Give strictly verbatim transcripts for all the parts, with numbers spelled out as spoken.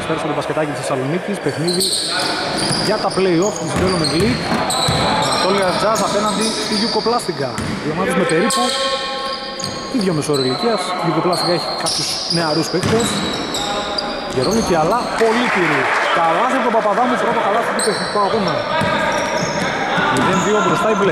Αστέρας από το μπασκετάκι της Θεσσαλονίκης. Παιχνίδι για τα play-off της Development League. Ανατόλια Jazz απέναντι στη Γιουκοπλάστιγκα. Οι ομάδες με περίπου ίδιο μεσόωρο ηλικίας. Η Γιουκοπλάστιγκα έχει κάποιους νεαρούς παίκτες. Γερόνικοι αλλά πολύ κύριοι. Καλάθι από τον Παπαδάμου, πρώτο καλάθι του τεχνικού αγώνα. μηδέν δύο μπροστά η μπλε.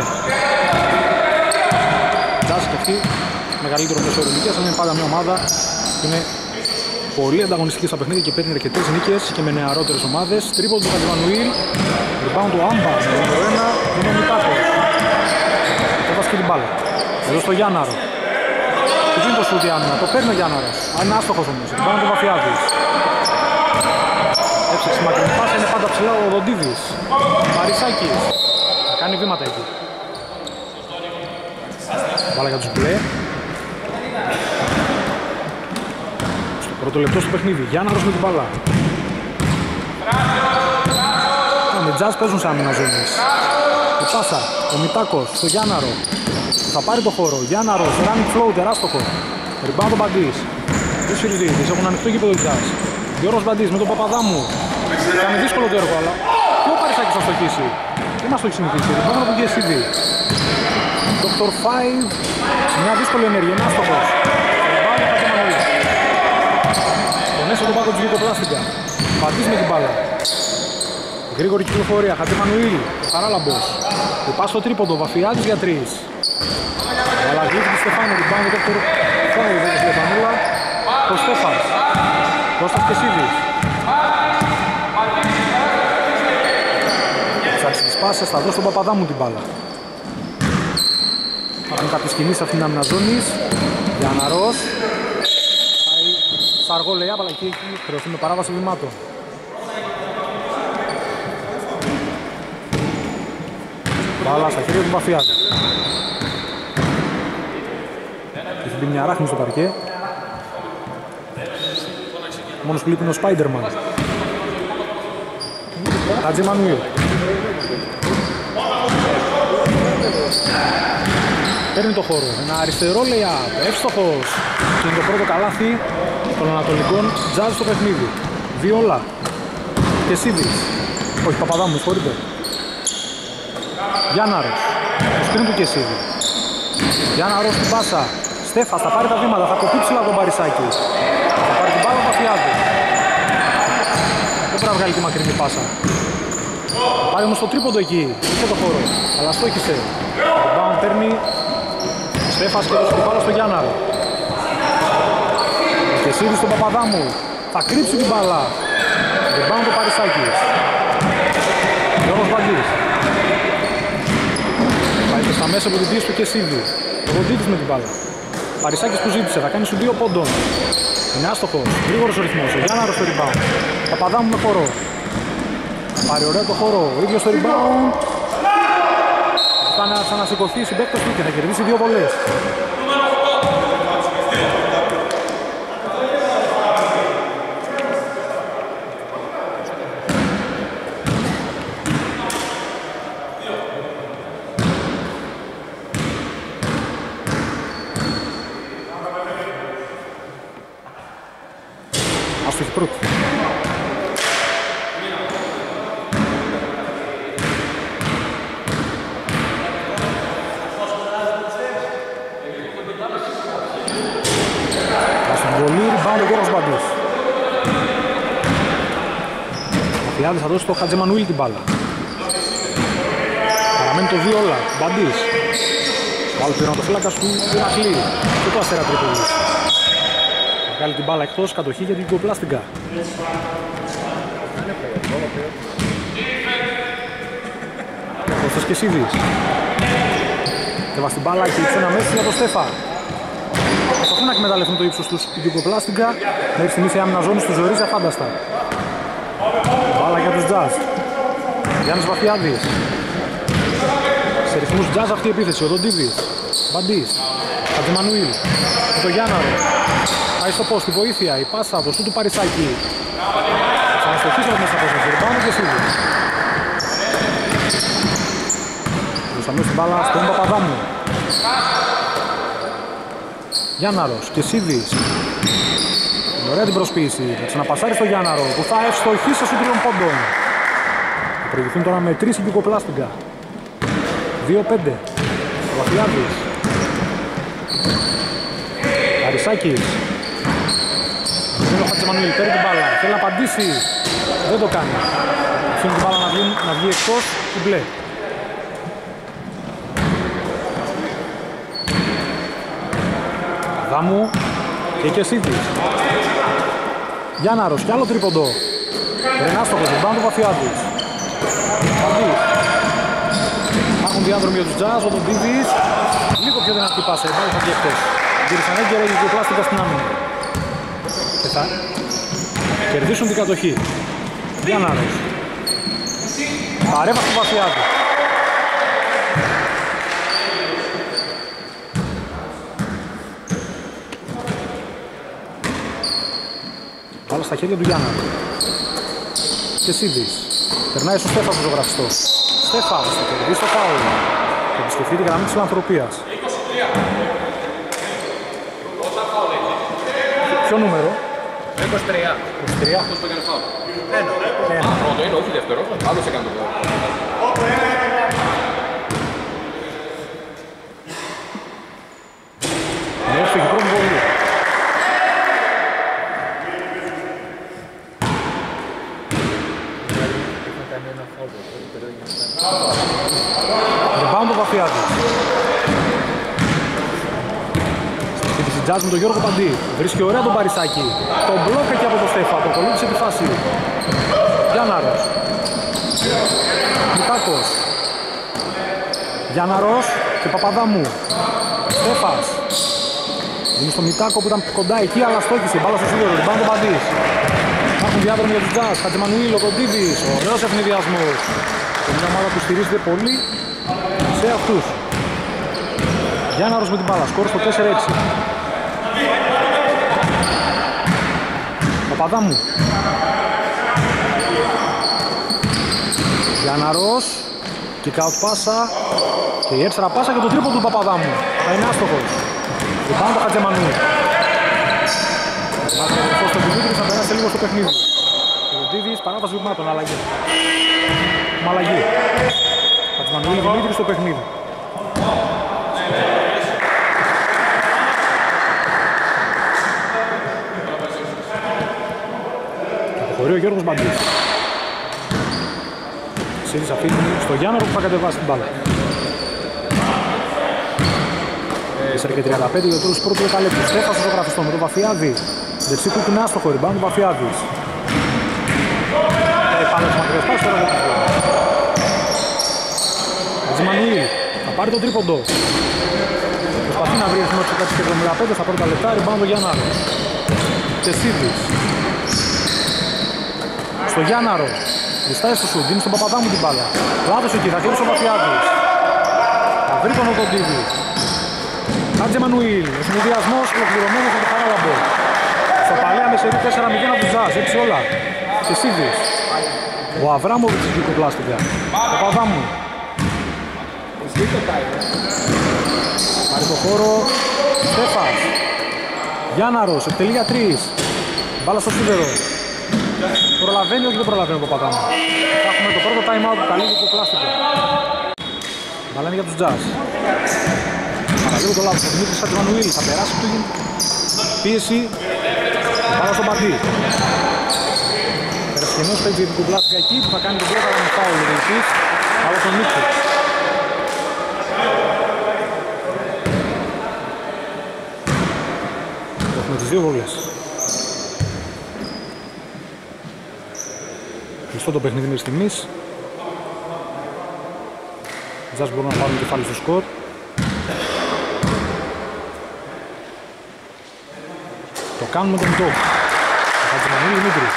Jazz και αυτή μεγαλύτερο μεσόωρο ηλικίας, αλλά είναι πάντα μια ομάδα που είναι πολύ ανταγωνιστική στα παιχνίδια και παίρνει αρκετές νίκες και με νεαρότερες ομάδες. Τρίποντο του Χατζημανουήλ, rebound του Άμπα, νούμερο ένα, είναι ο Μητάκος. Έβασε και την μπάλα. Εδώ στο Γιάνναρο. Του δίνει το σούτι άμυνα, το παίρνει ο Γιάνναρος. Αν είναι άστοχος όμως, rebound του Βαφιάδης. Έψεξε μακρινή πάσα, είναι πάντα ψηλά ο Δοντίδης. Παρισάκης, κάνει βήματα εκεί. Μπάλα για τους μπλε. Πρώτο λεπτό στο παιχνίδι, Γιάνναρος με την μπάλα. Με Jazz παίζουν σε άμυνα ζώνης. Η πάσα, ο Μητάκος στο Γιάνναρο. Θα πάρει το χώρο, Γιάνναρος, running flow, τεράστοχο. Rebound ο Μπαντής. Δύο Σιριδίδης, έχουν ανοιχτό γήπεδο οι Jazz. Γιώργος Μπαντής με τον Παπαδάμου. Κάνει δύσκολο το έργο, αλλά και ο Παρισάκης θα στοχίσει. Τι μας το έχει συνηθίσει, rebound από τον Γκέσιδη. Dr. Five, μια δύσκολη ενέργεια, είναι άστοχος. Μέσα στον πάγο της Γιουκοπλάστιγκα. Μπαντής με την μπάλα. Γρήγορη κυκλοφορία. Χατζημανουήλ. Χαράλαμπος. Το πας στο τρίποντο. Βαφιάδης για τρεις. Βαλαγίδη του Στεφάνου. Ριμπάνο το δεύτερο. Φάει εδώ το Στεφανούλα. Το Στέφας. Κώστας Κεσίδης. Θα άρχισε τις πάσες. Θα δώσει τον Παπαδάμου την μπάλα. Θα έχουν κάποιες κινήσεις αυτήν την άμυνα ζώνης. Γιάνναρος. Σαργό λέει, αλλά εκεί χρειαστεί με παράβαση βημάτων. Μπάλα στα χέρια του Μπαφιάδη. Έχει μπει μια ράχνη στο παρκέ. Μόνος που λείπει είναι ο Spider-Man. Χατζημανουήλ. Παίρνει το χώρο. Ένα αριστερό lay-up. Εύστοχος. Και είναι το πρώτο καλάθι των Ανατολικών Jazz στο παιχνίδι. Βιόλα. Κεσίδης. Όχι, Παπαδάμου, συγχωρείτε. Γιάνναρος. Το σκριν του Κεσίδη. Γιάνναρος στην πάσα. Στέφας θα πάρει τα βήματα. Θα κοπεί ψηλά τον Παρισάκη. Θα πάρει την μπάλα ο Παφιάδη. Δεν πρέπει να βγάλει τη μακρινή πάσα. Θα πάρει όμως το τρίποντο εκεί. Είχε το χώρο. Αλλά στόχισε. Το μπάουν παίρνει. Στέφας και έδωσε την μπάλα στο Γιάνναρο. Και Κεσίδης στον Παπαδάμου. Θα κρύψει την μπάλα. Ριμπάουν το Παρισάκης. Γιώργος Μπαντής. Πάει και στα μέσα από την πίεση του Κεσίδη. Ο Ροντίδης με την μπάλα. Παρισάκης που ζήτησε. Θα κάνει σου δύο πόντων. Είναι άστοχος. Γρήγορος ο ρυθμός. Ο Γιάνναρος στο rebound. Παπαδάμου με χώρο. Πάρει ωραίο το χώρο. Ο ίδιος στο rebound. Θα ξανασηκωθεί η συμπαίκτος του και θα κερδίσει δύο βολές. Άστοχη πρώτη. Φιάδης θα δώσει το Χατζημανουήλ την μπάλα. Παραμένει το δύο όλα. Μπαντής. Πάλι πυρονοτοφύλακας του Ηρακλή. Και το Αστέρα Τρίπολης. Θα βγάλει την μπάλα εκτός. Κατοχή για την Γιουκοπλάστιγκα. Κώστας Κεσίδης. Και βάζει την μπάλα και η ξένα μέση για τον Στέφα. Προσπαθούν να εκμεταλλευτούν το ύψος τους η Γιουκοπλάστιγκα. Μέχρι στιγμής η άμυνα ζώνης του ζορίζει αφάνταστα. Μπάλα για τους Jazz. Γιάννης Βαφιάδης. Σε ρυθμούς Jazz αυτή η επίθεση. Ο Δοντίδης. Μπαντής. Χατζημανουήλ. Με το Γιάνναρο. Πάει στο post. Τη βοήθεια. Η πάσα. Το σου του Παρισάκη. Ξαναστοχίσει από μέσα από σας. Ριμπάουνο και Σίδη. Δώσαμε στην μπάλα στον Παπαδάμου. Γιάνναρος και Σίδης. Ωραία την προσποίηση. Θα ξαναπασάρει στο Γιάνναρο που θα ευστοχίσει στο τριών πόντων. Θα προηγηθούν τώρα με τρεις Ιντικοπλάστιγκα. δύο πέντε. Ο Βαθιάδης. Καρισάκης. Ο Χατζημανουήλ παίρνει την μπάλα. Θέλει να απαντήσει. Δεν το κάνει. Αφήνει την μπάλα να βγει, να βγει εκτός του μπλε. Δάμου και Κεσίδης. Γιάνναρος κι άλλο τρίποντο. Ρενάστοχος, rebound του Βαθιάδης. Παντής. Υπάρχουν διάδρομοι για τους Jazz, ο Ντίβις. Λίγο πιο δυνατή πάσα, πάλι θα βγει εκτός. Γύρισαν έγκαιρα και Ιντικοπλάστιγκα στην άμυνα. Και θα κερδίσουν την κατοχή. Γιάνναρος. Παρέμβαση του Βαθιάδη. Πάλα στα χέρια του Γιάνναρου. Και Σίδης. Περνάει στο Στέφα στο ζωγραφιστό. Στέφα, θα κερδίσει το φάουλ. Θα επισκεφτεί τη γραμμή της φιλανθρωπίας. Ποιο νούμερο? είκοσι τρία. είκοσι τρία. Αυτός το έκανε φάουλ. Ένα. Ένα. Πρώτο είναι, όχι δεύτερο. Άλλος έκανε το φάουλ. Ναι, έφυγε πρώτη βολή. Rebound το Βαθιάδη. Στη Jazz με τον Γιώργο Παντή. Βρίσκει ωραία τον Παρισάκη. Τον μπλοκ εκεί από τον Στέφα. Το ακολούθησε τη φάση. Γιάνναρος. Μητάκος. Γιάνναρος και Παπαδάμου. Στέφας. Είναι στο Μητάκο που ήταν κοντά εκεί, αλλά στόχισε. Μπάλα στο σίδερο. Rebound τον Παντής. Υπάρχουν διάδρομοι για τους Jazz. Χατζημανουήλ, ο Κοντίβης. Ωραίος ευνηδιασμός. Είναι μια ομάδα που στηρίζεται πολύ σε αυτούς. Γιάνναρος με την μπάλα. Σκορ στο τέσσερα έξι. Παπαδάμου. Γιάνναρος. Kick out πάσα. Και η έξτρα πάσα και το τρίποντο του Παπαδάμου. Θα είναι άστοχος. Rebound το Χατζημανουήλ. Ο στο Δημήτρης θα περάσει λίγο στο παιχνίδι. Ο Ντίβις παράταση βημάτων, αλλαγή. Με αλλαγή. Χατζημανουήλ Δημήτρης στο παιχνίδι. Αποχωρεί ο Γιώργος Μπαντής. Σίδης αφήνει στο Γιάνναρο που θα κατεβάσει την μπάλα. τέσσερα και τριάντα πέντε για το τέλος πρώτου δεκαλέπτου. Στέφας στο ζωγραφιστό με τον Βαθιάδη. Δεξί του είναι άστοχο, rebound του Βαθιάδης. Πάνω στις μακριές πάσεις, τώρα δεν Χατζημανουήλ θα πάρει τον τρίποντο. Προσπαθεί να βρει ρυθμό σε κάτι και εβδομήντα πέντε στα πρώτα λεπτά, rebound το Γιάνναρο. Και Σίδης. Στο Γιάνναρο. Διστάει στο σουτ, δίνει στον Παπαδάμου την μπάλα. Λάθος εκεί, θα κλέψει ο Βαθιάδης. Θα βρει τον Οκοντίδη. Χατζημανουήλ, ο συνδυασμός ολοκληρωμένος από το Χαράλαμπο. Στο παλιά με σερί τέσσερα μηδέν από τους Jazz, έτσι όλα. Και Σίδης. Ο Αβράμοβιτς της Ιντικοπλάστιγκα. Ο Παπαδάμου. Πάρει το χώρο. Στέφας. Γιάνναρος, εκτελεί για τρεις. Μπάλα στο σίδερο. Προλαβαίνει, όχι δεν προλαβαίνει ο Παπαδάμου. Θα έχουμε το πρώτο time out που καλεί η Ιντικοπλάστιγκα. Μπάλα είναι για τους Jazz. Παραλίγο το λάθος. Ο Δημήτρης Χατζημανουήλ θα περάσει του πίεση. Μπάλα στον Παντή. Περασχενός παίζει η Ιντικοπλάστιγκα εκεί που θα κάνει τον πρώτο με φάουλ ο διαιτητής. Μπάλα στον Μίτσο. Έχουμε τις δύο βολές. Κλειστό το παιχνίδι μέχρι στιγμής. Οι Jazz μπορούν να πάρουν κεφάλι στο σκορ. Το κάνουμε τον Μητό. Ο Χατζημανουήλ Δημήτρη.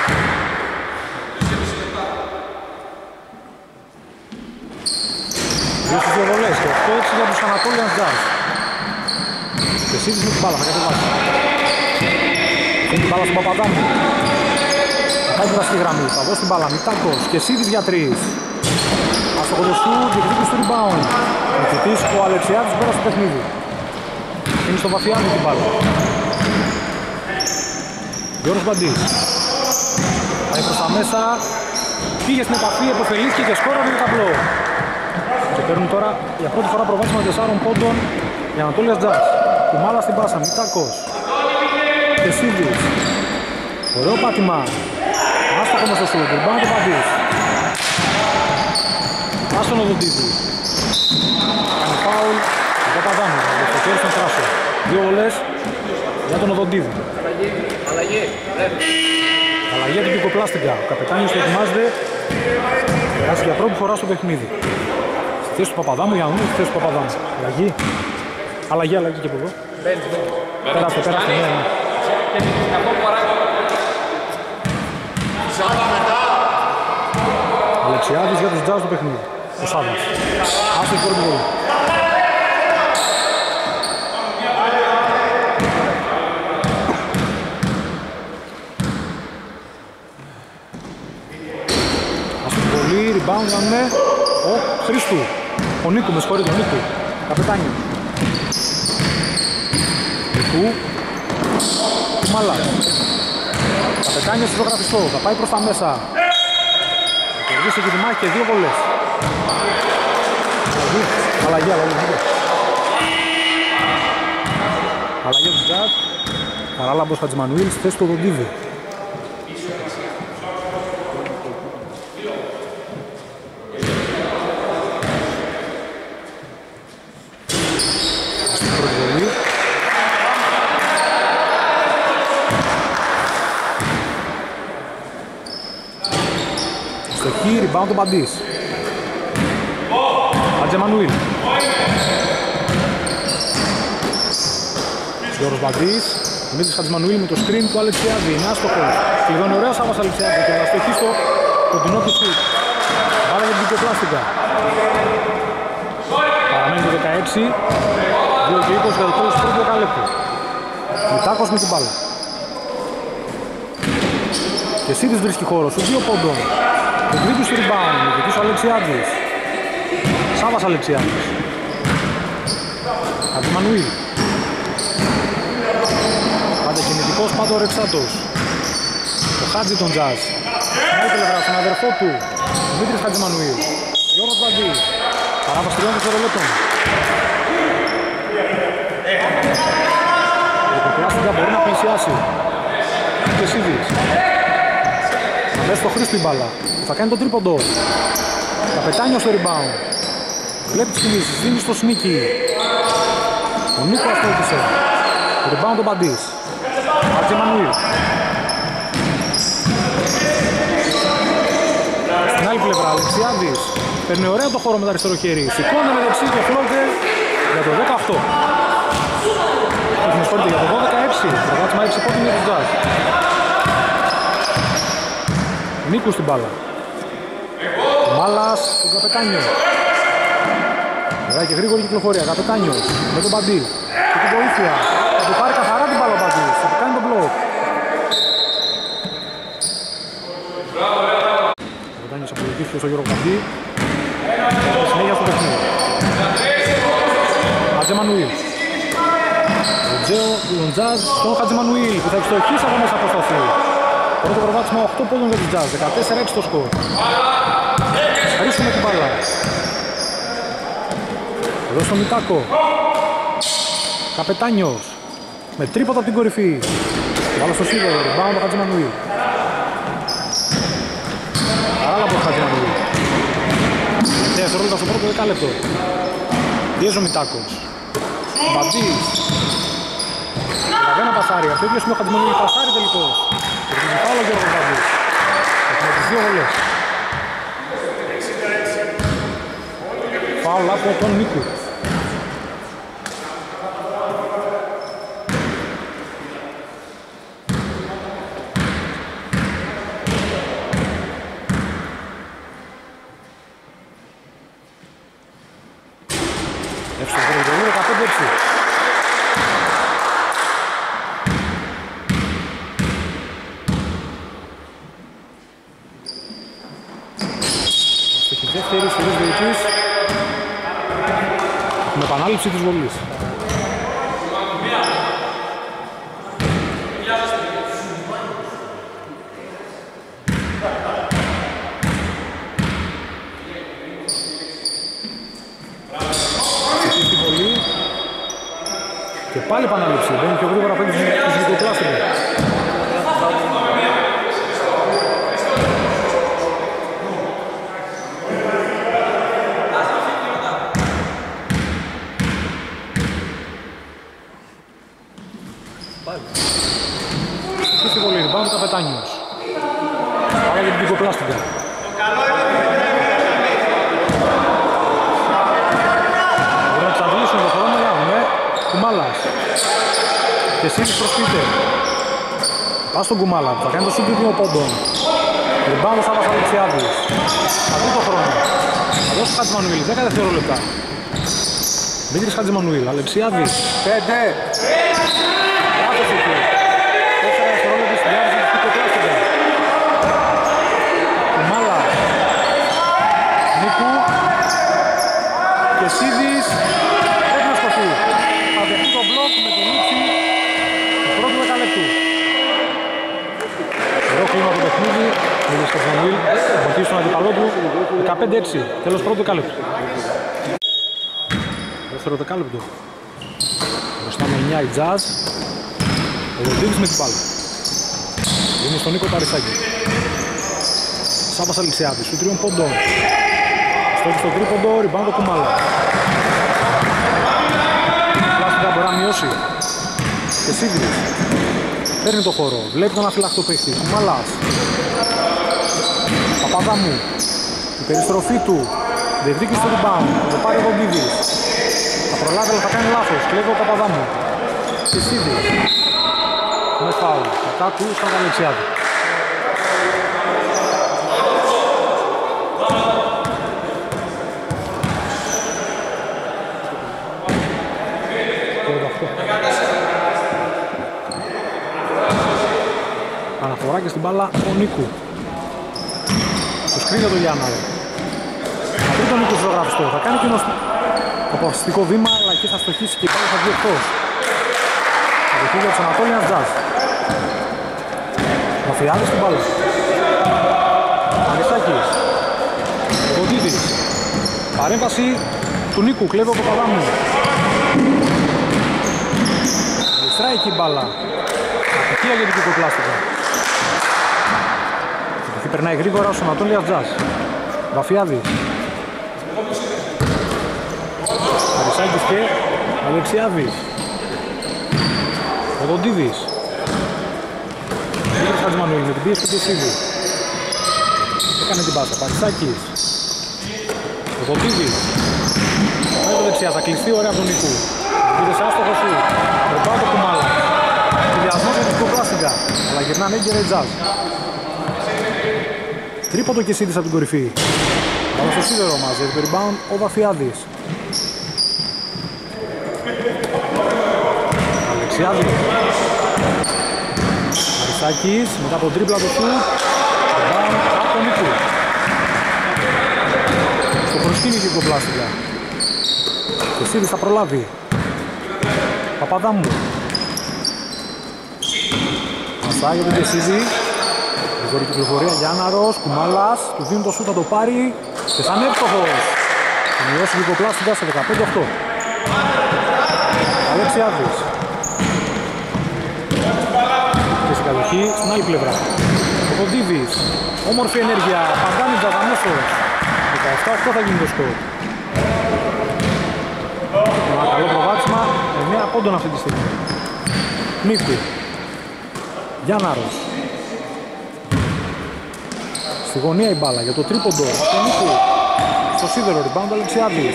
Δύο στις δύο βολές και οκτώ έξι για τους Ανατόλιans Jazz. Και Σίδης με την μπάλα, θα κατεβάσει. Φύγει την μπάλα στον Παπαδάμου. Θα κάνει την βασική γραμμή, θα δώσει την μπάλα. Μητάκος και Σίδης για τρεις. Άστοχο το σου, διεκδίκηση του rebound. Ο κοιτής ο Αλεξιάδης πέρα στο παιχνίδι. Είναι στο Βαθιάδη την μπάλα. Γιώργος Μπαντής. Πάει προς τα μέσα. Πήγε στην επαφή, επωφελήθηκε και σκόραρε το ταμπλό. Και παίρνουν τώρα για πρώτη φορά προβάδισμα τεσσάρων πόντων για Ανατόλιας Τζαζ. Κουμάλα στην πάσα, Μητάκος. Κεσίδης. Ωραίο πάτημα. Άστοχο μες στο σουτ, rebound του Μπαντής. Άστον Οδοντίδη. Κάνει φάουλ ο Παπαδάνου, το χέρι στον Τράσο. Δύο βολές για τον Οδοντίδη. Αλλαγή. Αλλαγή για την Κυκοπλάστικα. Ο καπετάνιος το ετοιμάζεται. Περάσει για πρώτη φορά στο παιχνίδι. Στη θέση του Παπαδάμου, για να δούμε στη θέση του Παπαδάμου. Αλλαγή. Αλλαγή, αλλαγή και από εδώ. Πέρασε, πέρασε. Ναι, ναι. Αλεξιάδης για τους Jazz στο παιχνίδι. Ο Σάββας. Άστο η πρώτη βολή. Άστο η βολή, rebound κάνουμε ο Χρήστου. Ο Νίκου, με συγχωρείτε, ο Νίκου. Καπετάνιο. Νίκου. Κουμάλα. Καπετάνιος ζωγραφιστό, θα πάει προς τα μέσα. Θα κερδίσει και τη μάχη και δύο βολές. Αλλαγή, αλλαγή, αλλαγή. Αλλαγή του Τζατ. Παράλαμπος Χατζημανουήλ στη θέση του Οδοντίδη. Rebound του Μπαντής. Χατζημανουήλ. Γιώργος Μπαντής. Δημήτρης Χατζημανουήλ με το screen του Αλεξιάδη. Είναι άστοχος. Κλειδώνει ωραία Σάββας Αλεξιάδη και θα στοχεί στο κοντινό του σουτ. Πάρα για την Κυκοπλάστικα. Παραμένει το δεκαέξι. δύο και είκοσι για το τέλος του πρώτου δεκαλέπτου. Μητάκος με την μπάλα. Και Σίδης βρίσκει χώρο σου. Δύο πόντων. Το τρίτο στο rebound, ο δικός ο Αλεξιάδης. Σάββας Αλεξιάδης. Χατζημανουήλ. Πάντα κινητικός, πάντα ο Ρεξάτος. Ο Χάτζη τον Τζαζ. Άλλη πλευρά στον αδερφό του, Δημήτρης Χατζημανουήλ. Γιώργος Μπαντής. Παράβαση τριών δευτερολέπτων. Η Κυκοπλάστικα μπορεί να πλησιάσει. Και Σίδης. Θα δέσει το Χρήστο η μπάλα. Θα κάνει τον τρίποντο. Καπετάνιο στο rebound. Βλέπει τις κινήσεις, δίνει στο Σνίκι. Ο Νίκο αστόχησε. Το rebound τον Μπαντής. Χατζημανουήλ. Στην άλλη πλευρά, Αλεξιάδης. Παίρνει ωραία το χώρο με το αριστερό χέρι. Σηκώνει με δεξί και φλόγε για το δεκαοκτώ. Έχουμε σπόρτη για το δώδεκα έξι. Προβάτσιμα έξι πόντων για τους Jazz. Νίκου στην μπάλα. Μάλας στον Καπετάνιο. Ωραία και γρήγορη κυκλοφορία. Καπετάνιος με τον Μπαντή. Και την βοήθεια. Θα του πάρει καθαρά την μπάλα ο Μπαντής. Θα του κάνει τον μπλοκ. Καπετάνιος αποδοτήθηκε στον Γιώργο Μπαντή. Συνέχεια στο παιχνίδι. Χατζημανουήλ. Τον Τζαζ στον Χατζημανουήλ που θα ευστοχίσει από μέσα αποστασία. Πρώτο προβάδισμα οκτώ πόντων για τους Jazz, δεκατέσσερα έξι το σκορ. Ρίσκουμε την μπάλα. Εδώ στο Μητάκο. Καπετάνιος. Με τρίποτα από την κορυφή. Βάλω στο σίδερο, rebound το Χατζημανουήλ. Παράλαμπος Χατζημανουήλ. Δευτερόλεπτα στο πρώτο δεκάλεπτο. Πιέζει ο Μητάκος. Μπαντής. Λαβένα πασάρι, από το ίδιο σημείο Χατζημανουήλ πασάρι τελικώς. Έχει φάουλ ο Γιώργος Μπαντής. Έχουμε τις δύο βολές. Φάουλ από τον Νίκου. Εύστοχο το γύρο, δεκαπέντε έξι. Δεύτερη σειρής διετής. Με επανάληψη της βολής. Πάλι επανάληψη. Μπαίνει πιο γρήγορα από τους Γιουγκοπλάστιγκα. Στη βολή, rebound του Καπετάνιος. Άρα για την Γιουγκοπλάστιγκα. Μπορούν να εξαντλήσουν το χρόνο, λάβουν, ε. Κουμάλας. Και Σίδης προς Πίτερ. Πας στον Κουμάλα, θα κάνει το σούτ δύο πόντων. Rebound ο Σάββας Αλεξιάδης. Θα δει το χρόνο. Θα δώσει Χατζημανουήλ, δέκα δευτερόλεπτα. Δημήτρης Χατζημανουήλ, Αλεξιάδης. Πέντε. Λάθος εκεί. Τέσσερα δευτερόλεπτα στην διάρκεια της Γιουγκοπλάστιγκα. Κουμάλα. Νίκου. Και Σίδης. Πρέπει να σκοθεί. Θα δεχτεί το μπλοκ με την λήξη του πρώτου δεκαλέπτου. Εδώ κλείνω το παιχνίδι. Με τον Χατζημανουήλ θα βοηθήσει τον αντιπαλό του. δεκαπέντε έξι. Τέλος πρώτου δεκαλέπτου. Δεύτερο δεκάλεπτο. Μπροστά με εννιά η Jazz. Ο Ροντίνης με την μπάλα. Είναι στον Νίκο Παρισάκη. Σάββας Αλεξιάδης, σου τριών πόντων. Στόχι στο τρίποντο, rebound το Κουμάλα. Πλάστικα μπορεί να μειώσει. Και Σίδης. Παίρνει το χώρο, βλέπει τον αφυλακτό παίχτη. Κουμάλας. Παπαδάμου. Η περιστροφή του. Διεκδίκηση στο rebound. Θα το πάρει ο Βοντίδης. Θα προλάβει αλλά θα κάνει λάθος. Κλέβει ο Παπαδάμου. Και Σίδης. Με φάουλ. Κατά του στον Αλεξιάδη. Αναφορά και στην μπάλα ο Νίκου. Το σκρίνει το Γιάνναρο. Θα βρει τον Νίκου ζωγραφιστό. Θα κάνει κοινό αποφασιστικό βήμα, αλλά εκεί θα στοχίσει και η μπάλα θα βγει εκτός. Θα δεχτεί για τους Ανατόλιας Jazz. Μαφιάδης στην μπάλα. Ανιστάκης. Κοντίδης. Παρέμβαση του Νίκου. Κλέβει ο Παπαδάμου. Γλιστράει εκεί η μπάλα. Ατυχία για την Γιουγκοπλάστιγκα. Εκεί περνάει γρήγορα στον Ανατόλιας Jazz. Βαφιάδης. Αρισάκης και Αλεξιάδης. Ο Δοντίδης. Δημήτρης Χατζημανουήλ με την πίεση του Κεσίδη. Έκανε την πάσα. Παρισάκης. Ο Δοντίδης. Πάει το δεξιά. Θα κλειστεί ωραία από τον Νικού. Πήρε σε άστοχο σου. Ρεπάω το Κουμάλα. Συνδυασμός με την Γιουγκοπλάστιγκα. Αλλά γυρνάνε έγκαιρα η Jazz. Τρίποντο και Σίδης από την κορυφή. Αλλά στο σίδερο μαζί το rebound ο Βαφιάδης. Αλεξιάδης. Αριστάκης μετά από τρίπλα το σου. Rebound από τον Νίκου. Στο προσκήνιο και Γιουγκοπλάστιγκα. Και Σίδης θα προλάβει. Παπαδάμου. Μασάγει τον Κεσίδη. Γρήγορη κυκλοφορία Γιάνναρος, Κουμάλας, του δίνει το σούτ, θα το πάρει και σαν εύστοχος. Θα μειώσει η Γιουγκοπλάστιγκα σε δεκαπέντε οκτώ. Αλεξιάδης. Και στην κατοχή στην άλλη πλευρά. Ο Κοντίδης. Όμορφη ενέργεια. Παντάνη Τζαβανέσος. δεκαεπτά οκτώ θα γίνει το σκορ. Ένα καλό προβάδισμα. εννέα πόντων αυτή τη στιγμή. Νίκου. Γιάνναρος. Στη γωνία η μπάλα για το τρίποντο. Στον Νίκου. Στο σίδερο. Rebound Αλεξιάδης.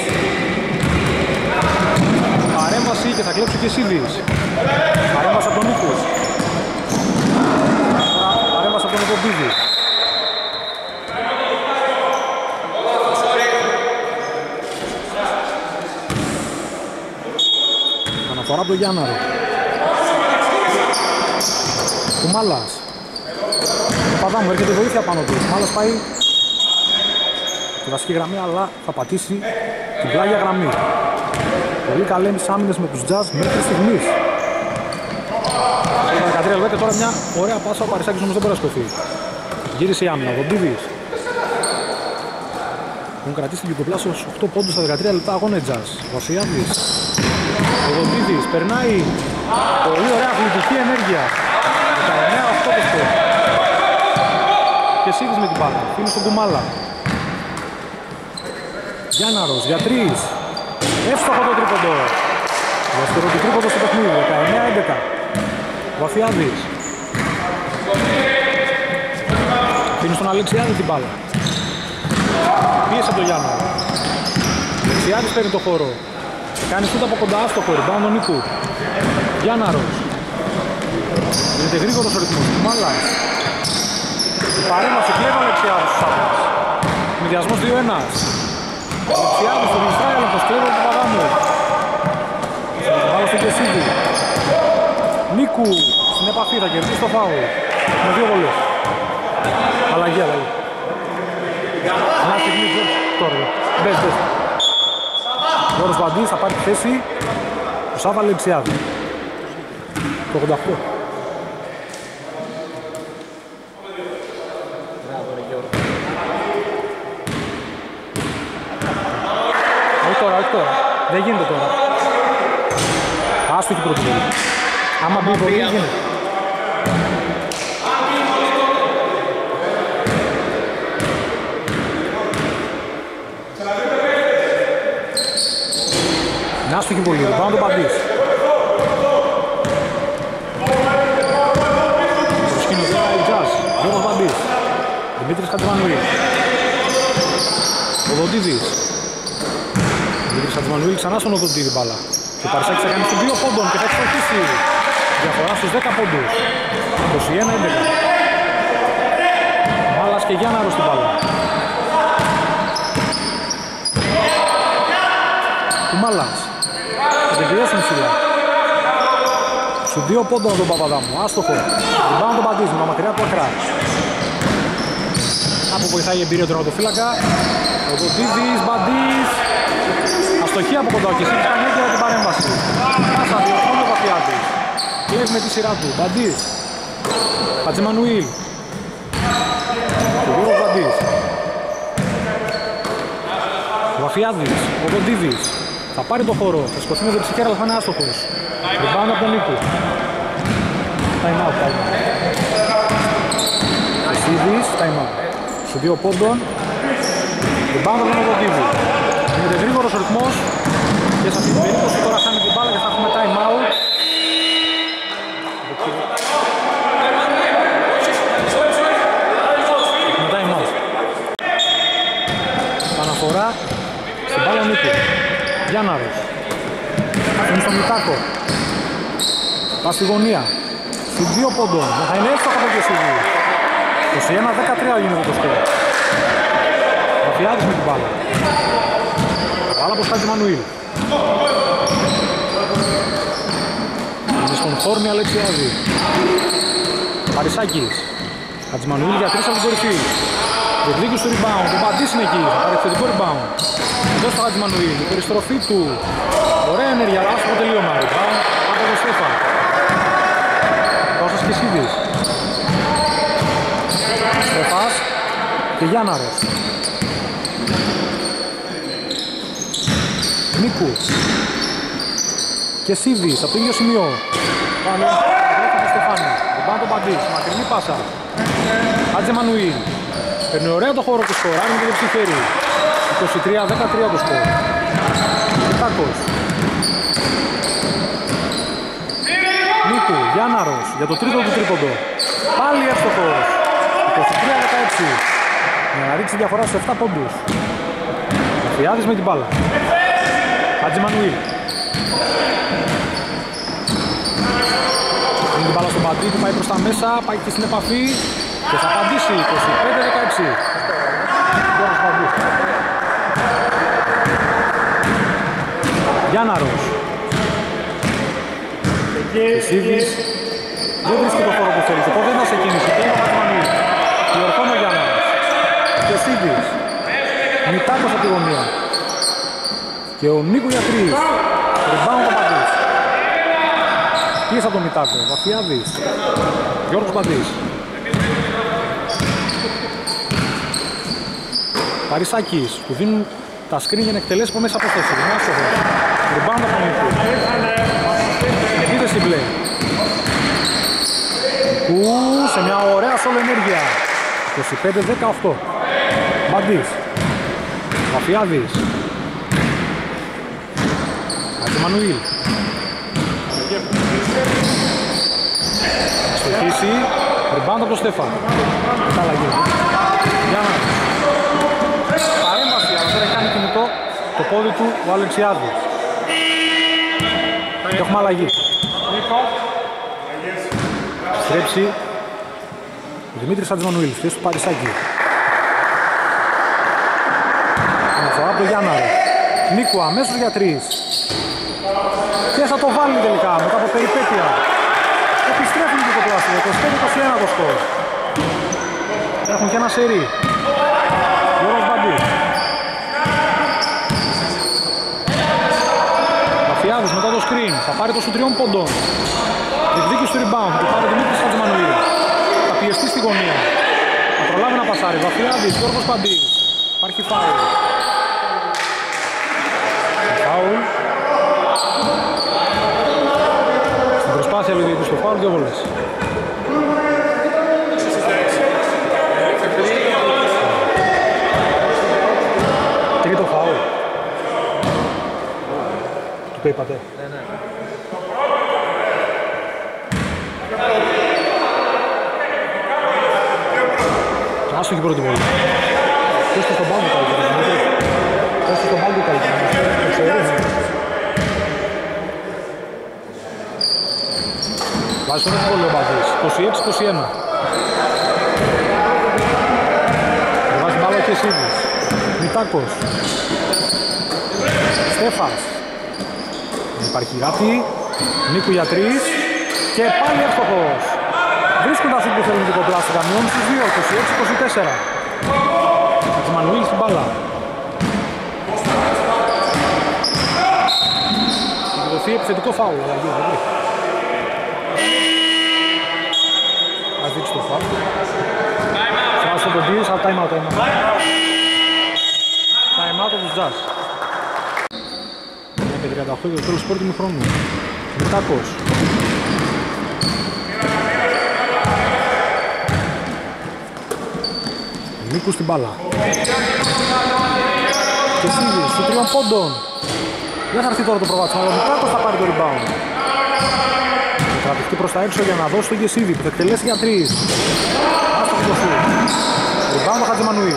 Παρέμβαση και θα κλέψει και Σίδης. Παρέμβαση από τον Νίκου. Παρέμβαση από τον Κοντίδη. Αναφορά από τον Γιάνναρο. Κουμάλας. Παπαδάμου έρχεται βοήθεια πάνω του. Κουμάλας πάει στη βασική γραμμή, αλλά θα πατήσει την πλάγια γραμμή. Πολύ καλές άμυνες με τους Jazz μέχρι στιγμής. δεκατρία λεπτά και τώρα μια ωραία πάσα. Ο Παρισάκης όμως δεν μπορεί να σκοθεί. Γύρισε η άμυνα. Βοντίδης. Έχουν κρατήσει την Γιουγκοπλάστιγκα στους οκτώ πόντους στα δεκατρία λεπτά αγώνα Jazz. Βασιάδης. Ο Δοντίδης περνάει. Πολύ ωραία αθλητική ενέργεια. δεκαεννιά οκτώ το σκορ. Και Σίδης με την μπάλα. Φύγει στον Κουμάλα. Γιάνναρος για τρεις. Εύστοχο το τρίποντο. Δεύτερο του τρίποντο στο παιχνίδι. δεκαεννιά έντεκα. Βαθιάδης. Φύγει στον Αλεξιάδη την μπάλα. Πίεσε το Γιάνναρο. Αλεξιάδης παίρνει το χώρο. Κάνει σούτ από κοντά στο χώρο. Πάνω τον Νίκου. Γιάνναρος. Γίνεται γρήγορος ο ρυθμός. Κουμάλας. Η παρέμβαση κλέβει ο Αλεξιάδης στους άπλες. Μηδιασμός δύο ένα. Αλεξιάδης στο Μιστράγια έλεγχος. Κλέβει τον Παπαδάμου. Βάλω στο Κεσίδη. Νίκου στην επαφή, θα κερδίσει το φάουλ. Με δύο βολές. Αλλαγή, αλλαγή. Ένα στιγμή, τώρα. Μπες, μπες. Γιώργος Βαντής θα πάρει τη θέση του Σάβα Αλεξιάδη. Το ογδόντα οκτώ. Όχι τώρα, όχι τώρα. Δεν γίνεται τώρα. Άστοχη πρώτη βολή. Άμα μπει πολύ, δεν γίνεται. Είναι άστοχη βολή. Πάνω το Παντής. Προσκύνω τώρα η Τζάζ. Γιώργος Παντής. Δημήτρης Χατζημανουήλ. Ο Δοντίδης. Δημήτρης Χατζημανουήλ ξανά στον Οδοντίδη μπάλα. Και ο Παρισάκης θα κάνει στους δύο πόντων και θα εξορτήσει. Διαφορά στους δέκα πόντους. είκοσι ένα έντεκα. Μάλας και Γιάνναρος στην μπάλα. Κουμάλας. Θα τελειώσουν ψηλά. Στους δύο πόντων τον Παπαδάμου. Άστοχο. Την πάνω τον Παντίζουν. Μακριά του ακρά. Από βοηθάει η εμπειρία του τερματοφύλακα. Ο Δοντίδης, Μπαντής. Αστοχή από κοντά. Και σύντης κάνει για την παρέμβαση. Πάσα διορθώνει ο Βαθιάδης. Κλέβει με τη σειρά του. Μπαντής. Χατζημανουήλ. Ο Γιώργος Μπαντής. Ο Βαθιάδης. Ο Δοντίδης. Θα πάρει το χώρο. Θα σκοθεί με δεξικέρα, αλλά θα είναι άστοχος. Ριμπάουντ από τον Νίκο. Time out, time out. Εσίδης, time out. Στους δύο πόντων. Ριμπάουντ από τον Δοντίδη. Είναι γρήγορος ο ρυθμός. Και σε αυτή την περίπτωση τώρα χάνει την μπάλα και θα έχουμε time out. Έχουμε time out. Αναφορά στην μπάλα Νίκου. Γιάνναρος. Είναι στο Μητάκο. Πας στη γωνία. Στην δύο πόντων. Θα είναι έξω από το Κεσίδη. είκοσι ένα δεκατρία γίνεται το σκορ. Βαθιάδης με την μπάλα. Μπάλα από Χατζημανουήλ. Είναι στον Χόρμη Αλεξιάδη. Παρισάκης. Χατζημανουήλ για τρεις από την κορυφή. Διεκδίκηση του rebound. Ο Μπαντής είναι εκεί. Θα πάρει εξαιρετικό rebound. Εδώ στο Χατζημανουήλ. Η περιστροφή του. Ωραία ενέργεια. Άσχο το τελείωμα. Rebound από τον Στέφα. Κώστας Κεσίδης. Στεφάς και Γιάνναρος. Νίκου. Κεσίδης από το ίδιο σημείο. Πάνω το Στεφάνη. Rebound τον Μπαντής. Μακρινή πάσα. Χατζημανουήλ. Παίρνει ωραία το χώρο του σκορ, άνοιγε το ψηφέρι. είκοσι τρία δεκατρία το σκορ. Κιτάκος. Νίκου, Γιάνναρος για το τρίτο του τρίποντο. Πάλι εύστοχος. είκοσι τρία δεκαέξι. Για να ρίξει διαφορά σε επτά πόντους. Φιάδης με την μπάλα. Χατζημανουήλ. Είναι την μπάλα στον Παντή που πάει προς τα μέσα, πάει και στην επαφή. Και θα απαντήσει είκοσι πέντε δεκαέξι. Γιάνναρος. Κεσίδης. Δεν βρίσκει το χώρο που θέλει. Το πόδι είναι σε κίνηση. Και είναι ο Χατζημανουήλ. Διορθώνει ο Γιάνναρος. Κεσίδης. Μητάκος από τη γωνία. Και ο Νίκου για τρεις. Rebound ο Παντής. Πίεσα από τον Μητάκο. Βαθιάδης. Γιώργος Παντής. Παρισάκης, του δίνουν τα screen για να εκτελέσει από μέσα από θέση. Είναι άστοχος. Rebound από τον Νίκου. Επίθεση μπλε. Νίκου σε μια ωραία σόλο ενέργεια. είκοσι πέντε δεκαοκτώ. Μπαντής. Βαφιάδης. Ατζημανουήλ. Στοχίσει. Rebound από τον Στέφαν. Μεταλλαγή. Γιάννα. Παρέμβαση, αλλά δεν έχει κάνει κινητό το πόδι του ο Αλεξιάδης. Και έχουμε αλλαγή. Στρέψει ο Δημήτρης Ατζημανουήλ, θέση του Παρισάκη. Αναφορά από τον Γιάνναρο. Νίκου αμέσως για τρεις. Και θα το βάλει τελικά μετά από περιπέτεια. Επιστρέφουν και το πλάσιο, είκοσι πέντε είκοσι ένα το σκορ. Έχουν και ένα σερί. Γιώργος Μπαντής. Βαφιάδης μετά το screen. Θα πάρει το σου τριών πόντων. Διεκδίκηση του rebound. Το πάρει ο Δημήτρης Χατζημανουήλ. Θα πιεστεί στη γωνία. Θα προλάβει να πασάρει. Βαφιάδης, Γιώργος Μπαντής. Υπάρχει φάουλ. Φάουλ. Στην προσπάθεια lui στο φάουλ, δύο βολές. Τρίτο φάουλ. Του το είπατε. Ναι, ναι. Άστοχη πρώτη βολή. Πες το στον πάγκο καλύτερα. Πες το στον πάγκο καλύτερα. Βάζει τον εύκολο ο Μπαντής. είκοσι έξι είκοσι ένα. Βάζει μπάλα και Σίδης. Μητάκος. Στέφας. Υπάρχει γάτη. Νίκου για τρεις. Και πάλι εύστοχος. Βρίσκουν τα σούτ που θέλουν την κοπλάστηκα. Μειώνουν στους δύο. είκοσι έξι είκοσι τέσσερα. Ατζημανουήλ στην μπάλα. Θα δοθεί επιθετικό φάουλ. Αλλαγή. Ας δείξει το φάουλ. Θα βάζει τον Ντίους. Αλλά time out. Time out. Time out του Jazz. Και τριάντα οκτώ για το τέλος πρώτου χρόνου. Μητάκος. Νίκου στην μπάλα. Και Σίδης στο τριών πόντων. Δεν θα έρθει τώρα το προβάτσμα, αλλά ο Μητάκος θα πάρει το rebound. Θα τραβηχτεί προς τα έξω για να δώσει τον Γεσίδη που θα εκτελέσει για τρεις. Άστο το σου. Rebound ο Χατζημανουήλ.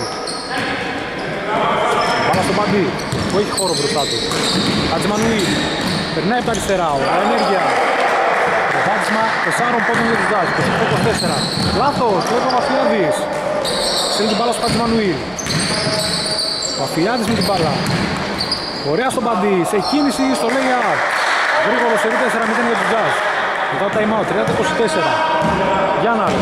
Μπάλα στον Μπαντή που έχει χώρο μπροστά του. Χατζημανουήλ. Περνάει από τα αριστερά. Ωραία ενέργεια. Προβάτσμα τεσσάρων πόντων για τους Jazz. είκοσι οκτώ είκοσι τέσσερα. Λάθος. Βλέπω ο Βαφιάδης. Στέλνει την μπάλα στο Χατζημανουήλ. Ο Αφιάδης με την μπάλα. Ωραία στον Μπαντή. Σε κίνηση στο lay-up. Γρήγορο σε τέσσερα μηδέν για τους Jazz. Μετά το time out. τριάντα είκοσι τέσσερα. Γιάνναρος.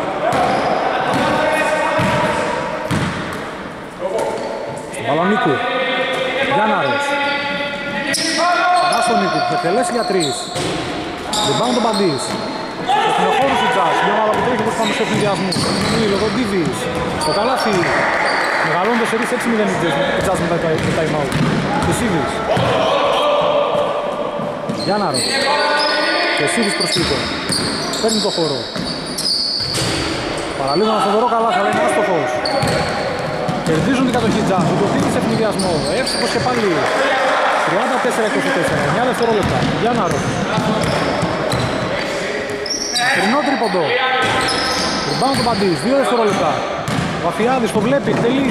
Στον μπάλα Νίκου. Γιάνναρος. Ξανά στον Νίκου που θα εκτελέσει για τρεις. Rebound τον Μπαντής. Έχουν χώρους του Jazz. Μια ομάδα που τρέχει προς πάνω στους ευνηδιασμούς. Νίλο, τον Ντίβις. Στο καλάθι. Μεγαλώνει το σερίς έξι μηδέν η Jazz μετά το time out. Και Σίδης. Γιάνναρος. Και Σίδης προς πίσω. Παίρνει το χώρο. Παραλίγο ένα φοβερό καλάθι, αλλά είναι άστοχος. Κερδίζουν την κατοχή Jazz. Ο Ντίβις σε ευνηδιασμό. Εύστοχος και πάλι. τριάντα τέσσερα είκοσι τέσσερα. εννιά δευτερόλεπτα. Γιάνναρος. Κρινό τρίποντο. Rebound του Μπαντής, δύο δευτερόλεπτα. Ο Αφιάδης το βλέπει, εκτελεί.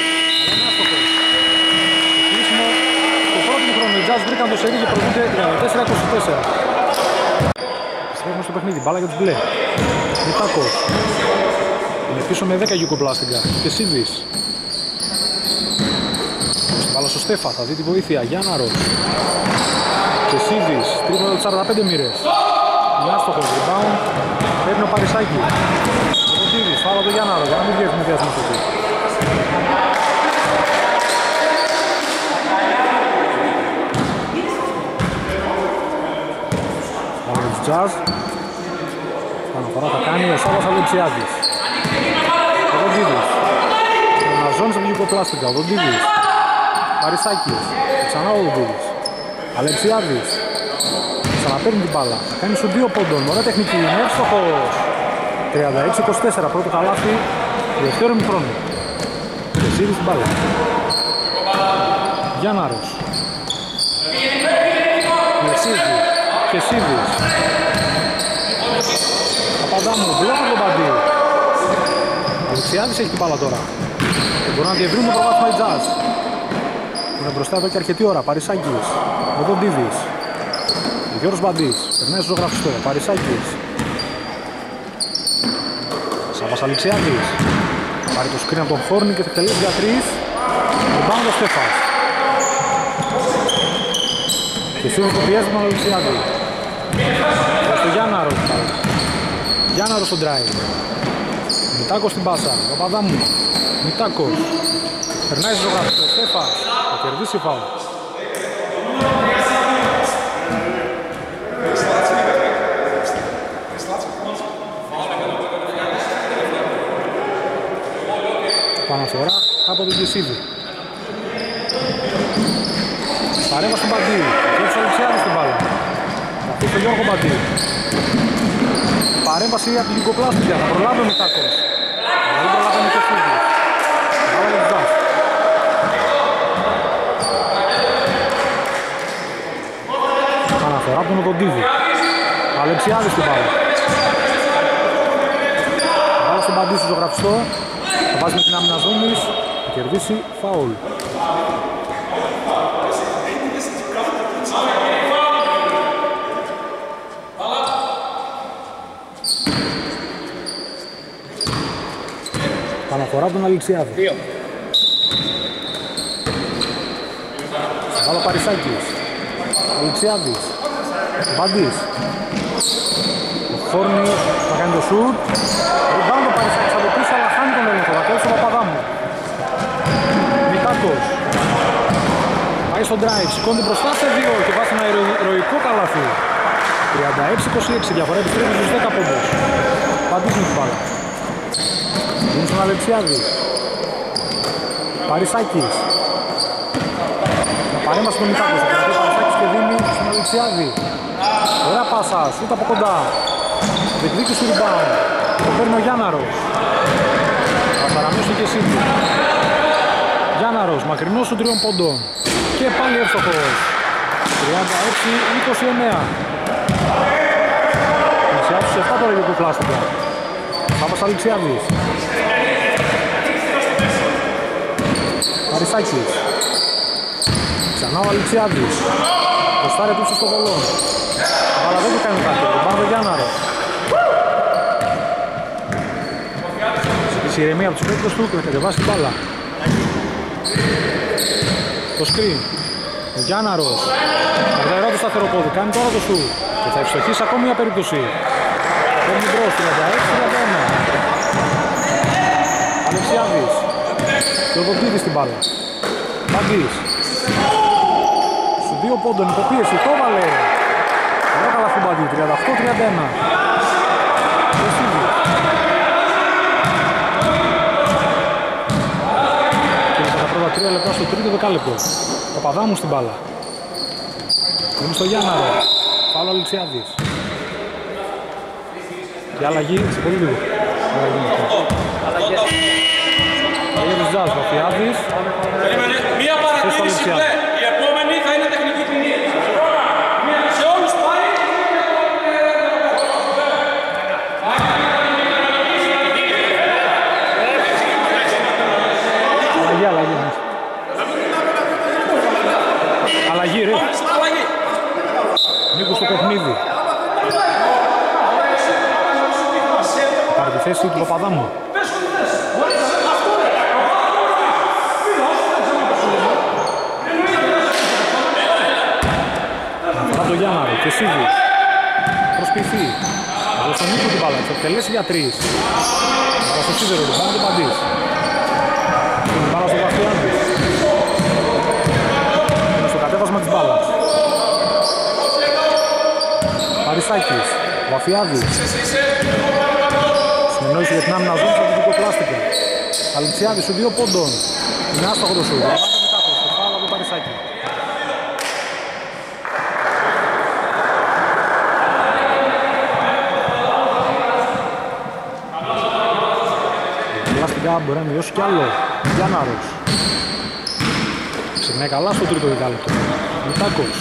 Κλείσιμο στο πρώτο χρόνο. Οι Jazz βρήκαν το σερί και προβούνται τριάντα τέσσερα είκοσι τέσσερα. Επιστρέφουμε στο παιχνίδι, μπάλα για τους μπλε. Μητάκος. Είναι πίσω με δέκα γιουκοπλάστιγκα. Και Σίδης. Μπάλα στο Στέφα, θα δει τη βοήθεια. Γιάνναρος. Και Σίδης, τρίποντο του σαράντα πέντε μοίρες. Είναι άστοχος, rebound, παίρνει ο Παρισάκη. Ο Τύρης, φάουλ το Γιάνναρο, για να μην βγαίνει διασμός εκεί. Πάμε τους Jazz. Αναφορά θα κάνει ο Σάββας Αλεξιάδης. Ο Δοντίδης. Ο Ναζόνης από γλυκοπλάστικα, ο Δοντίδης. Παρισάκης, ξανά ο Δοντίδης. Αλεξιάδης. Ξαναπαίρνει την μπάλα. Θα κάνει σου δύο πόντων. Ωραία τεχνική. Είναι εύστοχος. τριάντα έξι είκοσι τέσσερα. Πρώτο καλάθι. Δεύτερο ημιχρόνο. Κεσίδης την μπάλα. Γιάνναρος. Κεσίδης. Κεσίδης. Παπαδάμου. Μπλόκο τον Παντή. Αλεξιάδης έχει την μπάλα τώρα. Και μπορούν να διευρύνουν το προβάθμα η Jazz. Είναι μπροστά εδώ και αρκετή ώρα. Παρισάκης. Ο Δοντίδης. Ο Γιώργος Μπαντής. Περνάει στο ζωγραφιστό. Παρισάκης. Σάββας Αλεξιάδης. Πάρει το σκριν από τον Χόρνη και θα εκτελέσει για τρεις. Και πάνω το Στέφας. Και σίγουρα το πιέζει τον Αλεξιάδη. Στο Γιάνναρο. Γιάνναρο στον drive. Μητάκος στην πάσα. Παπαδάμου. Μητάκος. Περνάει στο ζωγραφιστό. Στέφας. Θα κερδίσει φάουλ. Παναφορά από τον Κεσίδη. Παρέμβα στον Παντή. Κέρδισε ο Αλεξιάδης την μπάλα. Θα αφήσει τον Γιώργο Παντή. Παρέμβαση από την Λυκοπλάστικα. Θα προλάβει ο Μητάκος. Δεν προλάβει ο Κεσίδης. Μπάλα για τους Jazz. Παναφορά από τον Οδοντίδη. Αλεξιάδης την μπάλα. Μπάλα στον Παντή στο ζωγραφιστό. Θα βάζει με την άμυνα ζώνης. Θα κερδίσει φάουλ. Παναφορά από τον Αλεξιάδη. Δύο. Βάλω Παρισάκης. Αλεξιάδης. Μπαντής. Ο Χόρνης θα κάνει το σουτ. Ριμπάουντ ο Παρισάκης από πίσω, αλλά χάνει τον έλεγχο. Θα κέρδισε ο Παπαδάμου. Μητάκος. Πάει στο drive, σηκώνει μπροστά σε δύο και βάζει ένα ηρωικό καλάθι. τριάντα έξι είκοσι έξι, διαφορά επιστρέφει στους δέκα πόντους. Μπαντής με την μπάλα. Είναι στον Αλεξιάδη. Παρισάκης. Θα παρέμβαση στον Μητάκος. Θα κρατεί ο Παρισάκης και δίνει στον Αλεξιάδη. Ωραία πάσα, σούτ από κοντά. Διεκδίκηση rebound. Το παίρνει ο Γιάνναρος. Θα παραμείνει και εσύ. Γιάνναρος, μακρινός σου τριών πόντων. Και πάλι εύστοχος. τριάντα έξι είκοσι εννέα. Μεσιά τους εφτά τώρα για το πλάστικα. Πάπας Αλεξιάδης. Παρισάκης. Ξανά ο Αλεξιάδης. Προστάρει πίσω στο βολόν. Αλλά δεν του κάνει κάτι. Πάνω το Γιάνναρο. Ζητήσει ηρεμία από τους παίκτες του και θα κατεβάσει την μπάλα. Το screen. Ο Γιάνναρος. Αργαρά το σταθερό πόδι. Κάνει τώρα το σου. Και θα ευστοχίσει ακόμη μια περίπτωση. Παίρνει μπρος. τριάντα έξι τριάντα ένα. Αλεξιάδης. Και ο Δοντίδης στην μπάλα. Παντής. Στους δύο πόντων υποπίεση. Το βάλε. Ωραία καλά στον Παντή. τριάντα οκτώ τριάντα ένα. Και μετά τα πρώτα τρία λεπτά στο τρίτο δεκάλεπτο. Παπαδάμου στην μπάλα. Είναι στο Γιάνναρο. Φάουλ Αλεξιάδης. Και αλλαγή σε πολύ λίγο. Αλλαγή για τους Jazz. Βαφιάδης. Μία παρατήρηση μπλε. Η επόμενη θα είναι τεχνική ποινή. Σε όλους πάει. Αλλαγή, αλλαγή. Αλλαγή ρε. Αλλαγή. Νίκος στο παιχνίδι. Πάρει τη θέση του Παπαδάμου. Αφορά το Γιάνναρο και Σίδη. Προσποιηθεί. Από στον Νίκο την μπάλα. Θα εκτελέσει για τρεις. Αλλά στο Σίδερο του πάνω του Παντής. Την μπάλα στο Βαφιάδη. Είναι στο κατέβασμα της μπάλας. Παρισάκης. Βαφιάδης. Συνεννόηση για την άμυνα ζώνη από την Δικοπλάστικα. Αλεξιάδης σου δύο πόντων. Είναι άστοχο το σούτ. Βάζει μετά το στο φάουλ από τον Παρισάκη. Πλάστιγκα, μπορεί να μειώσει κι άλλο. Γιάνναρος. Ξεκινάει καλά στο τρίτο δεκάλεπτο. Μητάκος.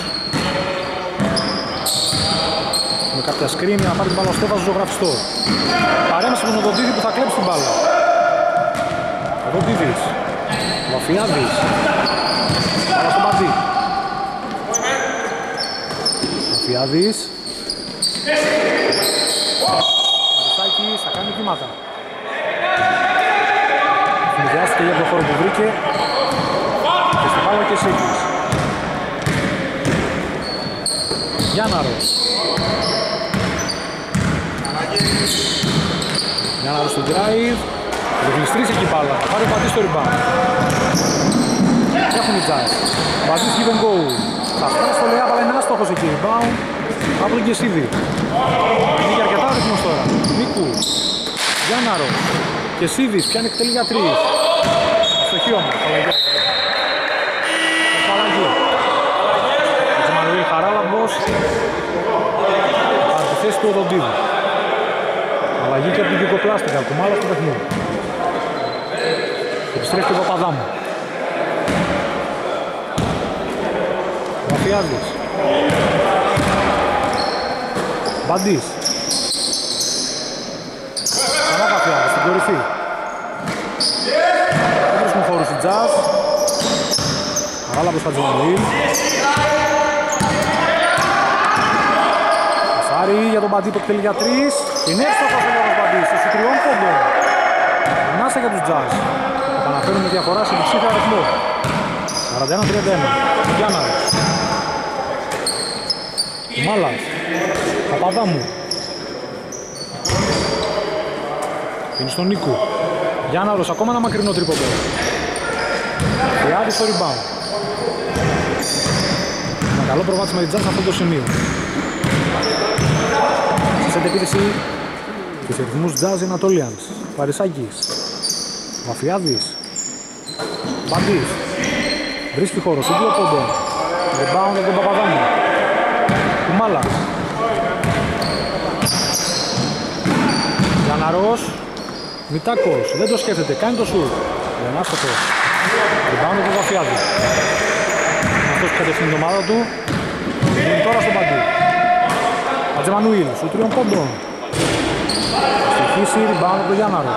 Με κάποια σκρίνη να πάρει την μπάλα ο Στέφας ζωγραφιστό. Παρέμβαση προς τον Δοντίδη που θα κλέψει την μπάλα. Ο Δοντίδης. Ο Αφιάδης. Μπάλα στον Παντή. Ο Αφιάδης. Αριστάκης θα κάνει βήματα. Συνδυάστηκε για τον χώρο που βρήκε. Και στο πάλο και Σίκης. Γιάνναρος. Γιάνναρος στο drive. Θα γλιστρήσει εκεί μπάλα. Θα πάρει ο Παντής στο rebound. Έχουν οι Jazz. Παντής give and go. Θα φτάσει στο Λεάπ, αλλά είναι άστοχος εκεί. Rebound από τον Κεσίδη. Είναι και αρκετά ρυθμός τώρα. Νίκου. Γιάνναρος. Κεσίδης πιάνει εκτελεί για τρεις. Αστοχή όμως. Απαλλαγή. Ο Τζεμανουήλ Χαράλαμπος. Από τη θέση του Οδοντίδου. Αλλαγή και από την Κυκοπλάστικα. Κουμάλα στο παιχνίδι. Επιστρέφει ο Παπαδάμου. Ο Αφιάδης. Μπαντής. Ξανά Αφιάδης στην κορυφή. Δεν βρίσκουν χώρους στην Jazz. Χαράλαμπος Χατζημανουήλ. Σάρι για τον Μπαντή που εκτελεί για τρεις. Είναι εύστοχος ο Γιώργος Μπαντής, στους τριών πόντων. Ανάσα για τους Jazz. Επαναφέρουν με διαφορά σε διψήφια αριθμό. σαράντα ένα τριάντα ένα. Γιάνναρος. Μάλας. Παπαδάμου. Είναι στον Νίκου. Γιάνναρος ακόμα ένα μακρινό τρίποντο. Φιάδης στο rebound. Ένα καλό προβάδισμα για Jazz σε αυτό το σημείο. Στην επίθεση τους ρυθμούς Jazz Ανατολιans. Παρισάκης. Μαφιάδης. Μπαντής. Βρίσκει χώρο σε δύο πόντων. Rebound για τον Παπαδάμου. Κουμάλας. Γιάνναρος. Μητάκος. Δεν το σκέφτεται. Κάνει το σουτ. Δεν άστοχο. Rebound για τον Βαφιάδη. Αυτός που κατευθύνει την ομάδα του. Είναι τώρα στον Παντή. Ατζεμανουήλ. Σου τριών πόντων. Στοιχήσει. Rebound για τον Γιάνναρο.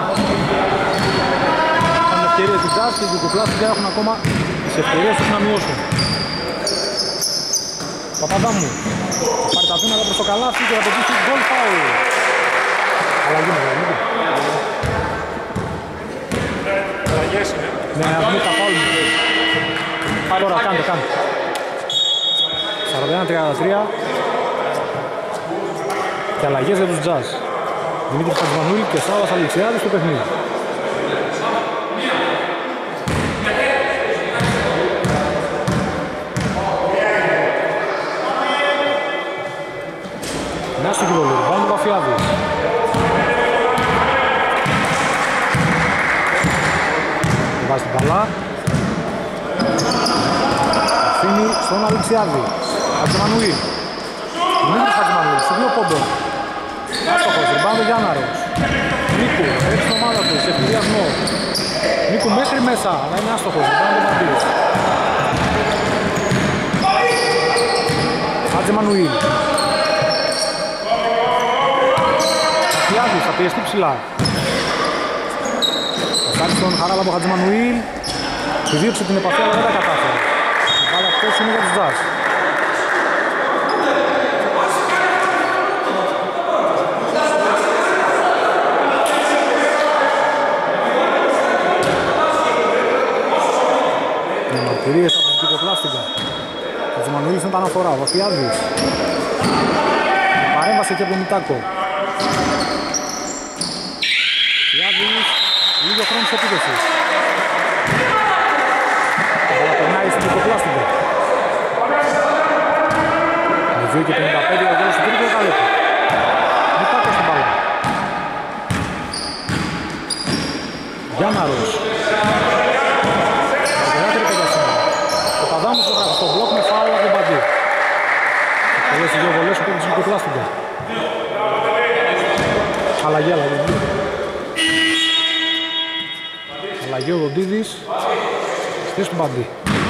Κάνουν ευκαιρίες την Jazz και οι Κυκοπλάστικα έχουν ακόμα τις ευκαιρίες τους να μειώσουν. Παπαδάμου. Πάρει τα βήματα προς το καλάθι και θα πετύχει γκολ φάουλ. Αλλαγή με δηλαδή. Ναι, να δούμε τα φάουλ. Πάρε ώρα, κάντε, κάντε. σαράντα ένα τριάντα τρία. Και αλλαγές για τους Jazz. Δημήτρης Χατζημανουήλ και Σάββας Αλεξιάδης στο παιχνίδι. Μια στο κυβολή, πάνω το Βαφιάδης. Βάζει την μπαλά. Αφήνει στον Αλεξιάδη. Χατζημανουήλ. Δημήτρης Χατζημανουήλ, σε δύο πόντων. Άστοχος, ριμπάουντ Γιάνναρος. Νίκου, έτσι την ομάδα του, σε ευκαιριασμό. Νίκου μέχρι μέσα, αλλά είναι άστοχος, ριμπάουντ Μαντής. Χατζημανουήλ. Χατζημανουήλ θα πιεστεί ψηλά. Θα στάρει στον Χαράλαμπο Χατζημανουήλ. Συδίωξε την επαφή, αλλά δεν τα κατάφερε. Η μπάλα αυτός είναι για τους Jazz. Κυρίες από την Κυκοπλάστικα. Ο Τζιμανουήλ ήταν τα αναφορά, ο Βαφιάδης. Παρέμβαση και από τον Μητάκο. Βαφιάδης, λίγο χρόνο της επίθεσης. Αλλά περνάει στην Κυκοπλάστικα. Με δύο και πενήντα πέντε ο γέλος του τρίτου δεκαλέπτου. Μητάκο στην μπάλα. Γιάνναρος. Παπαδάμου στο μπλοκ με φάουλ από τον Παντή. Πολλές οι δύο βολές από την Κυκοπλάστικα. Αλλαγή, αλλαγή. Αλλαγή ο Δοντίδης στη θέση του Μπαντή.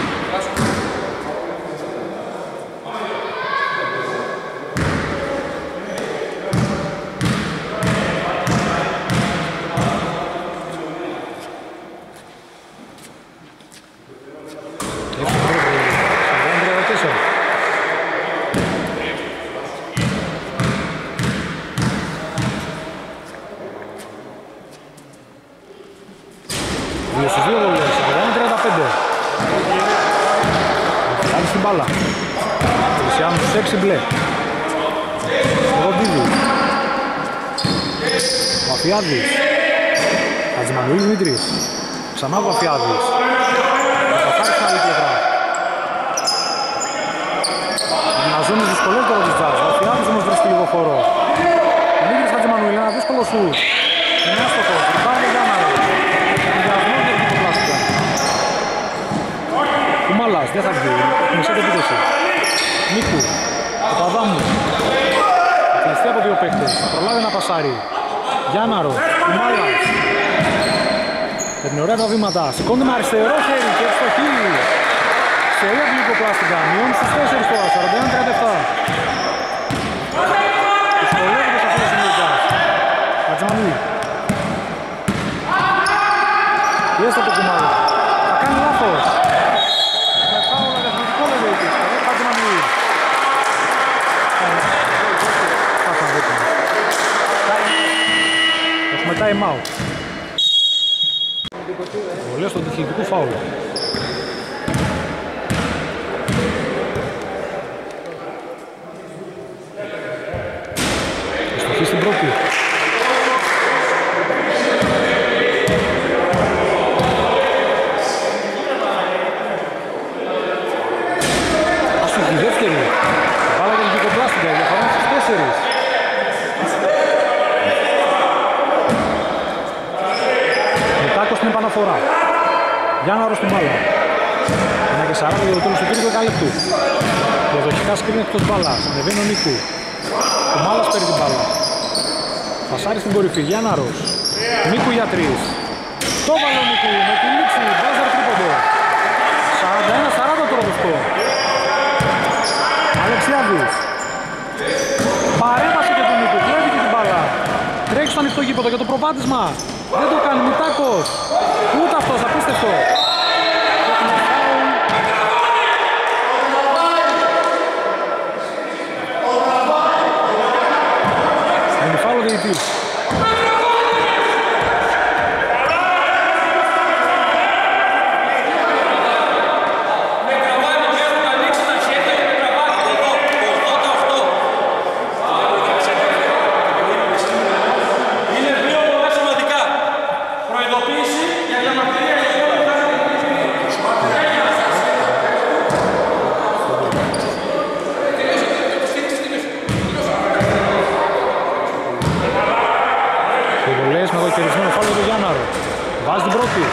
έξι μπλε. Ροντίδης. Βαφιάδης. Χατζημανουήλ Δημήτρης. Ξανά Βαφιάδης. Καθάρισε άλλη πλευρά. Γυμναζώνεις δυσκολές τώρα της Τζάζ. Βαφιάδης όμως βρίσκει λίγο χώρο. Δημήτρης Χατζημανουήλ, ένα δύσκολο σουτ. Είναι άστοχος. Ριμπάουντ για Γιάνναρο. Ενδιασμό για την πλάστικα. Κουμάλας, δεν θα βγει. Μισή επίθεση. Νίκου. Παπαδάμου. Κλειστή από δύο παίκτες. Προλάβει να πασάρει. Γιάνναρο. Κουμάλας. Παίρνει ωραία τα βήματα. Σηκώνει με αριστερό χέρι και ευστοχή. Σε όλη την λιποπλάστικα. Μειώνει στους τέσσερις τώρα. σαράντα ένα τριάντα επτά. Δυσκολεύεται σε αυτό το σημείο. Χατζημανουήλ. Πιέστε το Κουμάλα. Θα κάνει λάθος. Με φάουλα διαφορετικό λέγεται. Χατζημανουήλ. Έχουμε time out. Βολές στον τυχητικού φάουλ. Εστοχή στην πρώτη. Άστοχη δεύτερη. Βάλα για την δικοπλάστικα, διαφορά στους τέσσερις. Μετάκος στην επαναφορά. Γιάνναρος στην μπάλα. Ένα και σαράντα για το τέλος του τρίτου δεκαλέπτου. Διαδοχικά σκρίνει εκτός μπάλας. Ανεβαίνει ο Νίκου. Ο Μάλας παίρνει την μπάλα. Πασάρει στην κορυφή. Γιάνναρος. Νίκου για τρεις. Το βάλε ο Νίκου με τη λήξη. Μπάζαρ τρίποντο. σαράντα ένα σαράντα τώρα το σκορ. Αλεξιάδης. Παρέμβαση και τον Νίκου. Κλέβει και την μπάλα. Τρέχει στο ανοιχτό γήπεδο για το προβάδισμα. Δεν το κάνει. Μητάκος. Ούτε αυτός. Απίστευτο. Είναι φάουλ ο διαιτητής. Βάζει την πρώτη.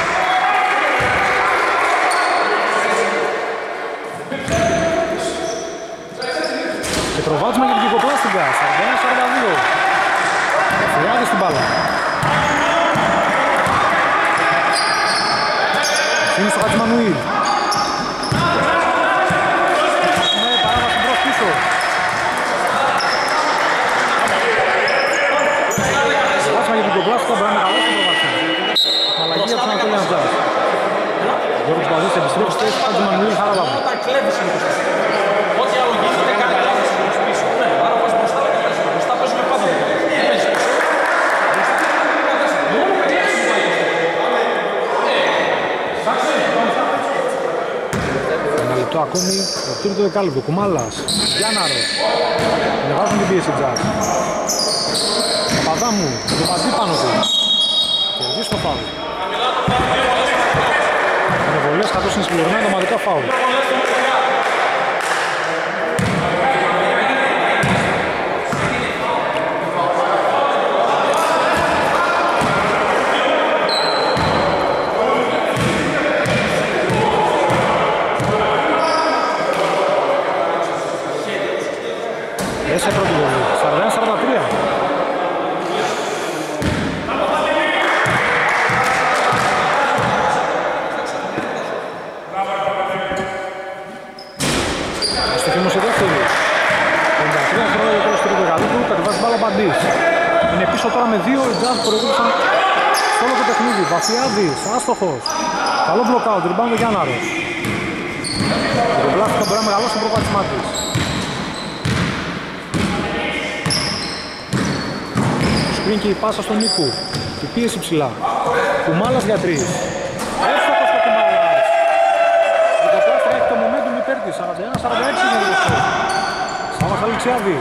Και προβάδισμα για την κυκοπλάστικα. σαράντα ένα σαράντα δύο. Φυλάδει στην μπάλα. Είναι στο Χατζημανουήλ. Με παράβαση μπρος πίσω. Προβάδισμα για την κυκοπλάστικα. Μπορεί να μεγαλώσει το προβάδισμα. Αλλαγή από τον Ανατολή Αντζάς. Γιώργος Παδής επιστρέφει στη θέση του Χατζημανουήλ Χαραλάβου. Όταν κλέβεις είναι το σωστό. Ό,τι άλλο γίνεται κάνει λάθος προς πίσω. Ναι, άρα πας μπροστά δεν κάνεις. Μπροστά παίζουμε πάντα. Δεν παίζεις πίσω. Ένα λεπτό ακόμη, το τρίτο δεκάλεπτο. Κουμάλας, Γιάνναρος. Ανεβάζουν την πίεση Τζάς. Παπαδάμου, το Παντή πάνω του. Κερδίζει το φάουλ. Είναι βολές καθώς είναι συμπληρωμένα ομαδικά φάουλ. Έσαι πρώτη βολή. σαράντα ένα σαράντα τρία. πίσω τώρα με δύο, οι Jazz προηγούμεναν σε όλο το παιχνίδι. Βασιάδης, άστοχος. Καλό μπλοκάουτ, rebound ο Γιάνναρος. Ο Πλάστικα μπορεί να μεγαλώσει το προβάδισμά της. Σκριν και η πάσα στον Νίκου. Η πίεση ψηλά. Κουμάλας για τρεις. Εύστοχος το Κουμάλας. Ο Πλάστικα έχει το momentum υπέρ της. σαράντα ένα σαράντα έξι είναι το σκορ. Σάβας Αλεξιάδης.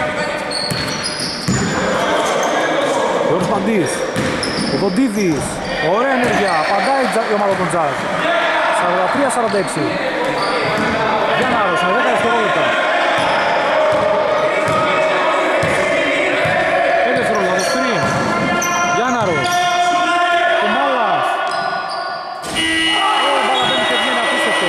Γιώργος Παντής. Ο Δοντίδης. Ωραία ενέργεια. Απαντάει η ομάδα των Jazz. σαράντα τρία σαράντα έξι. Γιάνναρος με δέκα δευτερόλεπτα. πέντε δευτερόλεπτα το σκριν. Γιάνναρος. Κουμάλας. Ω, μπάλα μπαίνει και βγαίνει απίστευτο.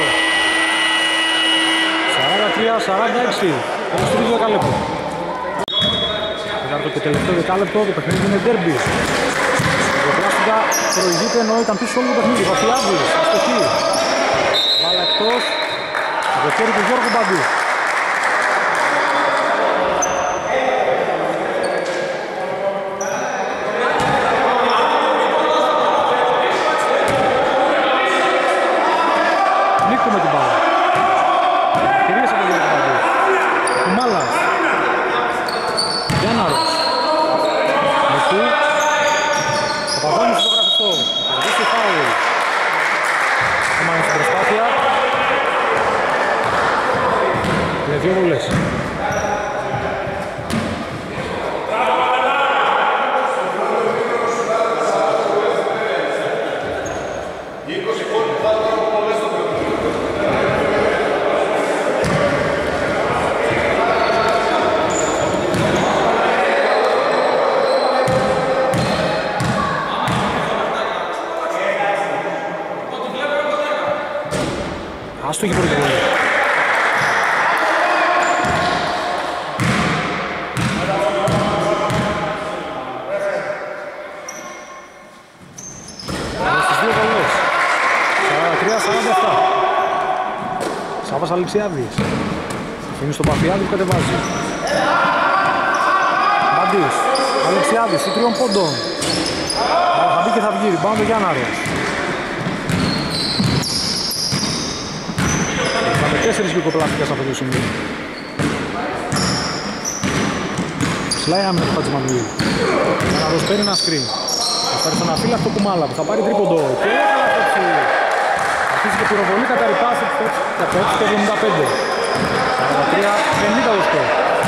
σαράντα τρία σαράντα έξι. Όπως το τρίτο δεκάλεπτο. Τέταρτο και τελευταίο δεκάλεπτο. Το παιχνίδι είναι ντέρμπι. Ο Πλάστικα προηγείται ενώ ήταν πίσω όλο το παιχνίδι. Βασιλιάδης, αστοχή. Μπάλα εκτός. Το χέρι του Γιώργου Μπαντού. Νίκο με την μπάλα. Κυρίασε τον Γιώργο Μπαντού. Κουμάλας. Γιάνναρος. Νίκου. Παπαδόνης στο γραφιστό. Κερδίσει φάουλ. Κομμάνε στην προσπάθεια. Είναι δύο βολές. Άστο έχει πρώτη βολή. Σάβας Αλεξιάδης. Αφήνει στον Παφιάδη που κατεβάζει. Μπαντής. Αλεξιάδης, του τριών πόντων. Θα μπει και θα βγει. Rebound ο Γιάνναρος. Είχαμε τέσσερις γλυκοπλάστικα σε αυτό το σημείο. Ψηλά η άμυνα του Χατζημανουήλ. Γιάνναρος παίρνει ένα screen. Θα πάρει στον αφύλακτο Κουμάλα που θα πάρει τρίποντο. Και έκανα έτσι. Αρχίζει και πυροβολή κατά ρηπάση κατά έξι και εβδομήντα πέντε. σαράντα τρία πενήντα το σκορ.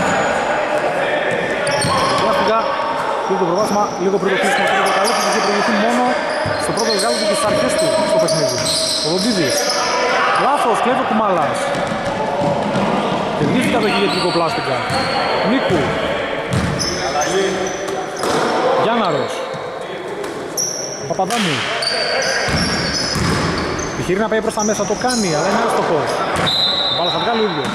Πλάστικα, λίγο το προβάσμα, λίγο πριν το κλείσιμο του δεκαλέπτου που είχε προηγηθεί μόνο στο πρώτο δεκάλεπτο και στις αρχές του στο παιχνίδι. Ο Δοντίδης. Λάθος, κλέβει ο Κουμάλας. Κερδίσει κατοχή για την Πλάστικα. Νίκου. Γιάνναρος. Παπαδάμου. Επιχειρεί να πάει προς τα μέσα, το κάνει, αλλά είναι άστοχος. Μπάλα θα βγάλει ο ίδιος.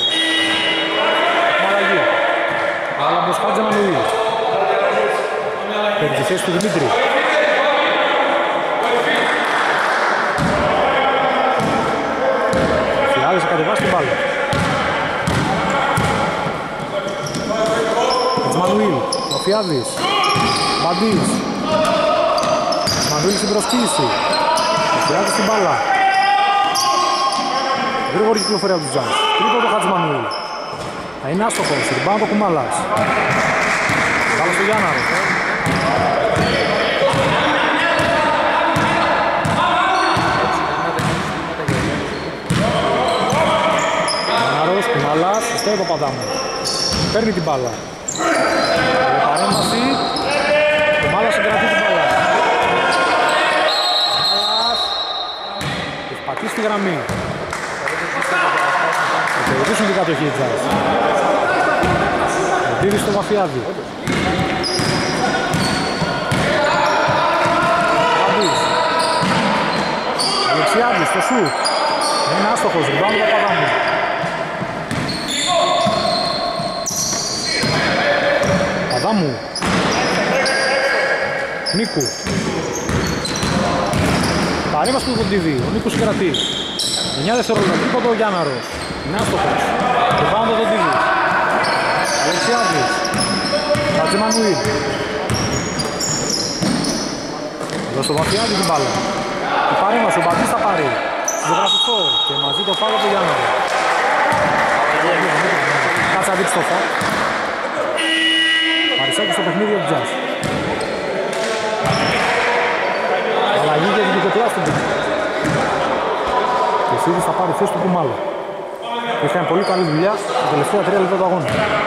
Μαλαγή. Μπάλα μπρος Χατζημανουήλ. Παίρνει τη θέση του Δημήτρη. Φιάδης θα κατεβάσει την μπάλα. Χατζημανουήλ. Ο Φιάδης. Μπαντής. Χατζημανουήλ στην προσποίηση. Φιάδης στην μπάλα. Γρήγορη κυκλοφορία του Jazz. Τρίποντο το Χατζημανουήλ. Θα είναι άστοχος. Rebound το Κουμάλας. Μπάλα στο Γιάνναρο. Γιάνναρος, Κουμάλας, στο Παπαδάμου. Παίρνει την μπάλα. Η παρέμβαση. Κουμάλας συγκρατεί την μπάλα. Πατήσει στη γραμμή. Θα κερδίσουν την κατοχή οι Jazz. Δίδει στο Βαφιάδη. Παντής. Αλεξιάδης στο σουτ. Είναι άστοχος, rebound του Παπαδάμου. Παπαδάμου. Νίκου. Παρέμβαση του Δοντίδη, ο Νίκος κρατεί. εννιά δευτερόλεπτα, τρίποντο ο Γιάνναρος. Είναι άστοχος. Rebound ο Δοντίδης. Αλεξιάδης. Χατζημανουήλ. Προς το Βαθιάδη την μπάλα. Η παρέμβαση, ο Μπαντής θα πάρει. Ζωγραφιστό και μαζί το φάουλ από τον Γιάννη. Κάτσε να δείξει το φάουλ. Παρισάκη στο παιχνίδι του Jazz. Αλλαγή για την Γιουγκοπλάστικα. Και Σίδης θα πάρει θέση του Κουμάλα. Είχαν πολύ καλή δουλειά τα τελευταία τρία λεπτά του αγώνα.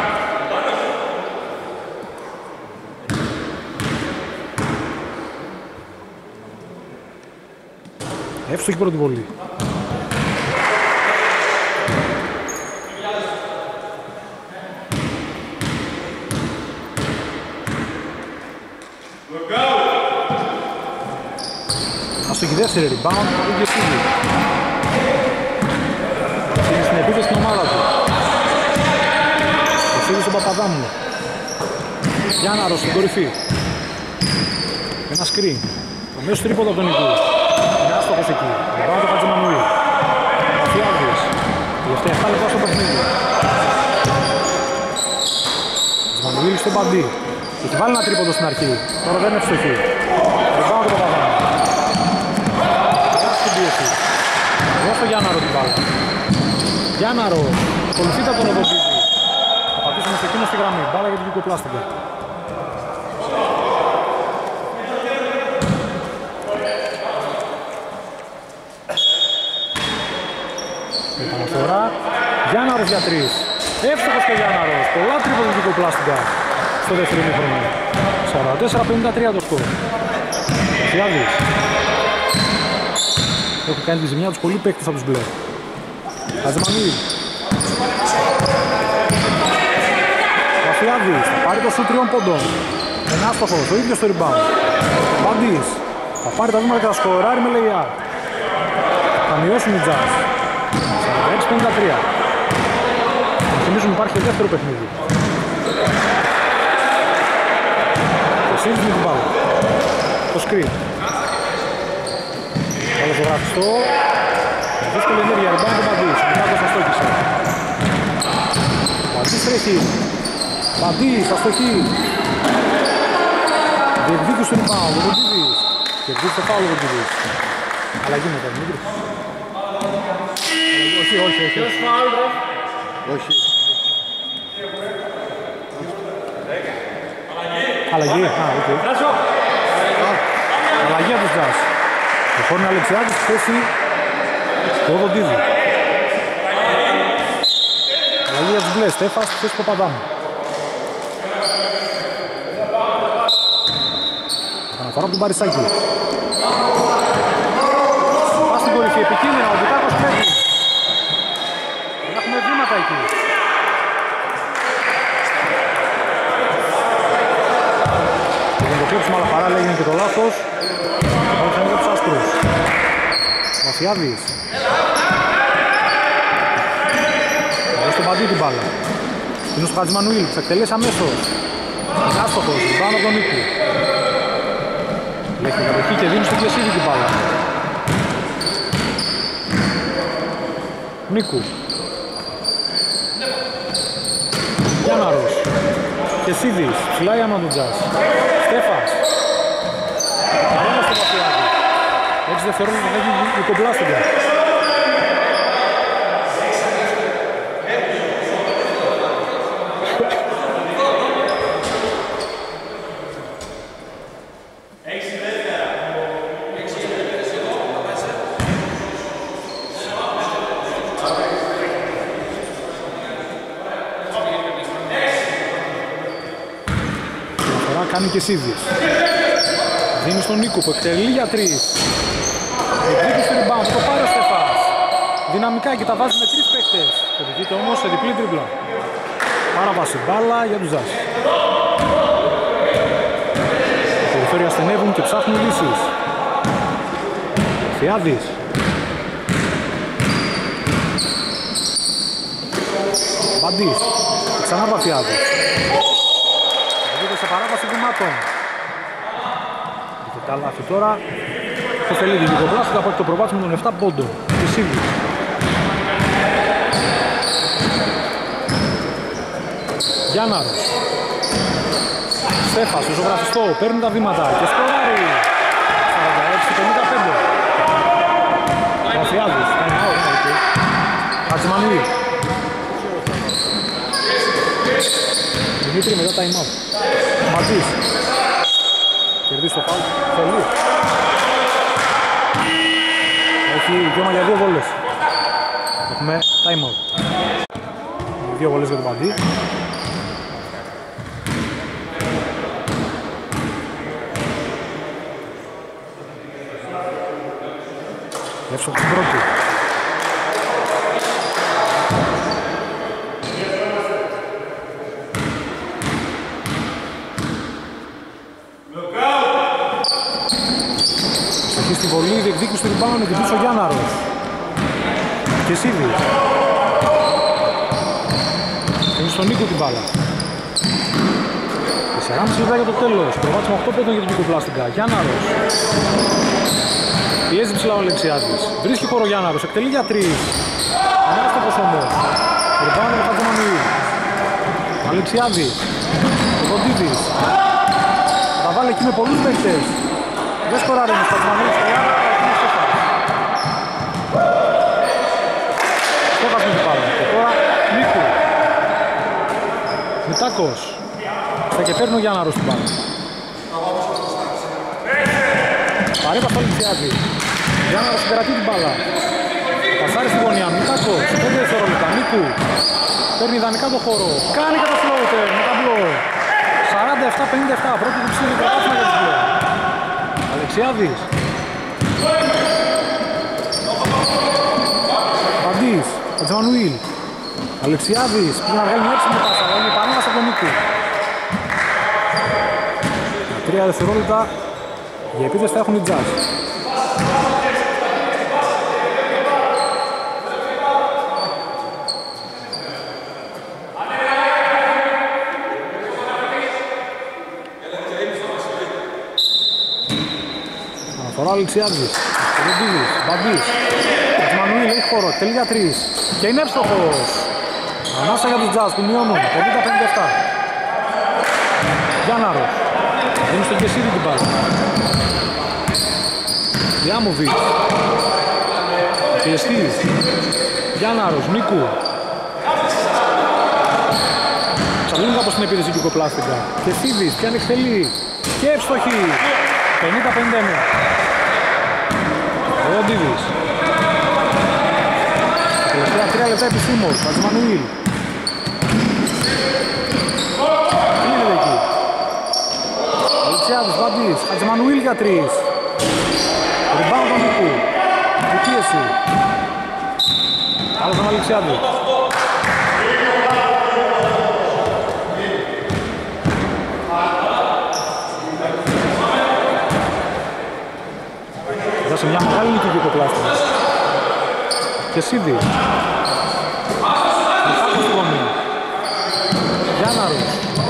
Εύστοχη πρώτη βολή. Αστοχή δεύτερη rebound, ίδιο Σίδη. Σίδη στην επίθεση στην ομάδα του. Ο Σίδης στον Παπαδάμου. Γιάνναρος στην κορυφή. Ένα σκριν. Το μέσο τρίποδο από τον Νικού. Είναι άστοχος εκεί. Rebound το Χατζημανουήλ. Αφιάδης. Τελευταία εφτά λεπτά στο παιχνίδι. Χατζημανουήλ στον Παντή. Έχει βάλει ένα τρίποδο στην αρχή. Τώρα δεν είναι ευστοχή. Rebound το Παπαδάμου. Εδώ στο Γιάνναρο την μπάλα. Γιάνναρο, ακολουθείτε από τον Οδοντίδη. Θα πατήσουμε σε εκείνο στη γραμμή. Μπάλα για την Γιουγκοπλάστικα. Επαναφορά. Γιάνναρος για τρεις. Εύστοχος και Γιάνναρος. Πολλά τρίποδα την Γιουγκοπλάστικα στο δεύτερο ημίχρονο. σαράντα τέσσερα πενήντα τρία το σκορ. Φιάδης. Έχουν κάνει τη ζημιά τους πολλοί παίκτες από τους μπλε. Χατζημανουήλ. Βαφιάδης θα πάρει το σουτ τριών πόντων. Είναι άστοχος, ο ίδιος το rebound. Μπαντής θα πάρει τα βήματα και θα σκοράρει με λεϊά. Θα μειώσουν οι Jazz. σαράντα έξι πενήντα τρία. Θυμίζουν υπάρχει και δεύτερο παιχνίδι. Και Σίδης με την μπάλα. Το screen. Καλώς ζωγραφιστό. Δύσκολη ενέργεια, rebound του Μπαντής. Μετά το αστόχησε. Μπαντής τρέχει. Μπαντής, αστοχή. Διεκδίκους του rebound, ο Βοντίδης. Διεκδίκους το φάουλ ο Βοντίδης. Αλλαγή μετά, Δημήτρη. Όχι, όχι, όχι. Όχι. Αλλαγή, α, οκ. Αλλαγή από τους Jazz. Ο Χόρνη Αλεξιάδης στη θέση του Οδοντίδη. Αλλαγή για τους μπλε, Στέφας στη θέση του Παπαδάμου. Αναφορά από τον Παρισάκη. Πας στην κορυφή, επικίνδυνα, ο Βουτάκος τρέχει. Δεν έχουμε βήματα εκεί. Δεν το κλέψουμε, αλλά παράλληλα έγινε και το λάθος. Θα είναι τους άσπρους. Βαφιάδης. Εδώ στον Παντή την μπάλα. Είναι στο Χατζημανουήλ, θα εκτελέσει αμέσως. Είναι άστοχος, πάνω από τον Νίκου. Λέει την κατοχή και δίνει στο Κεσίδη την μπάλα. Νίκου. Γιάνναρος. Κεσίδης, ψηλά για τον Jazz. Στέφας. Παρέμβαση στο Βαφιάδη. έξι δευτερόλεπτα θα έχει Γιουγκοπλάστικα. Κάνει και Σίδης. Δίνει στον Νίκο που εκτελεί για τρεις. Εκδίκει στο rebound, το πάρει ο Στεφάς. Δυναμικά και τα βάζει με τρεις παίκτες. Και δείτε όμως σε διπλή τρίμπλα. Παράβαση μπάλα για τους Jazz. Τα περιφέρεια στενεύουν και ψάχνουν λύσεις. Φιάδης. Μπαντής. Ξανά Βαφιάδης. Σε παράβαση βημάτων. Και τα λάθη τώρα. Το θέλει την Γιουγκοπλάστικα από το προβάτσιμο των επτά πόντων. Τη Σίδη. Στέφας, το ζωγραφιστό, παίρνει τα βήματα και σκοράρει. σαράντα έξι πενήντα πέντε. Γραφιάδης, time out. Χατζημανουή. Δημήτρη μετά time out. Ματζής. Κερδίσει το φάουλ. Θέλει. Έχει δικαίωμα για δύο βόλες. Έχουμε time out. Δύο βόλες για τον Παντή. Εύσοχο στην πρώτη. Εκεί στη βολή, διεκδίκηση του rebound, την πίσω ο Γιάνναρος. Και Σίδης. Είναι στον Νίκο την μπάλα. τεσσεράμισι λεπτά για το τέλος. Προβάτισμα οκτώ πέντε για την Γιουγκοπλάστιγκα. Γιάνναρος. Πιέζει ψηλά ο Αλεξιάδης. Βρίσκει χώρο Γιάνναρος. Εκτελεί για τρεις. Ανάστοχος όμως. Rebound με Χατζημανουή. Αλεξιάδης. Ο Κοντίδης. Θα βάλει εκεί με πολλούς παίκτες. Δεν σκοράρει όμως Χατζημανουή. Στέφας με την μπάλα. Και τώρα Νίκου. Μητάκος. Θα και παίρνει ο Γιάνναρος την μπάλα. Παρέμβαση στο Αλεξιάδη. Γιάνναρος συγκρατεί την μπάλα. Πασάρει στη γωνία. Μητάκος. πέντε δευτερόλεπτα. Νίκου. Παίρνει ιδανικά το χώρο. Κάνει κατά φλόουτερ με ταμπλό. σαράντα επτά πενήντα επτά. Πρώτη του ψήφι πρωτάθλημα για τους μπλε. Αλεξιάδης. Παντής. Χατζημανουήλ. Αλεξιάδης. Πήγε να βγάλει μια έξυπνη πάσα. Αλλά είναι η παρέμβαση από τον Νίκου. Τρία δευτερόλεπτα. Για επίθεση θα έχουν οι Jazz. Αναφορά ο Αλεξιάδης. Ροντίδης, Μπαντής. Χατζημανουήλ έχει χώρο, εκτελεί για τρεις. Και είναι εύστοχος. Ανάσα για τους Jazz που μειώνουν. πενήντα πενήντα επτά. Γιάνναρος. Δίνει στον Κεσίδη την μπάλα. Γιάμοβιτς. Πιεστής. Γιάνναρος, Νίκου. Ξαπλύνουν κάπως την επίθεση Γιουγκοπλάστιγκα. Κεσίδης, πιάνει εκτελεί. Και εύστοχη. πενήντα πενήντα εννέα. Ροντίδης. Τελευταία τρία λεπτά επισήμως. Χατζημανουήλ. Είναι εκεί. Αλεξιάδης, Βαντής, Χατζημανουήλ για τρεις. Rebound τον Νίκου. Η πίεση. Άλλο τον Αλεξιάδη. Δώσε μια μεγάλη νίκη Γιουγκοπλάστιγκα. Και Σίδη. Μητάκος στη γωνία. Γιάνναρος.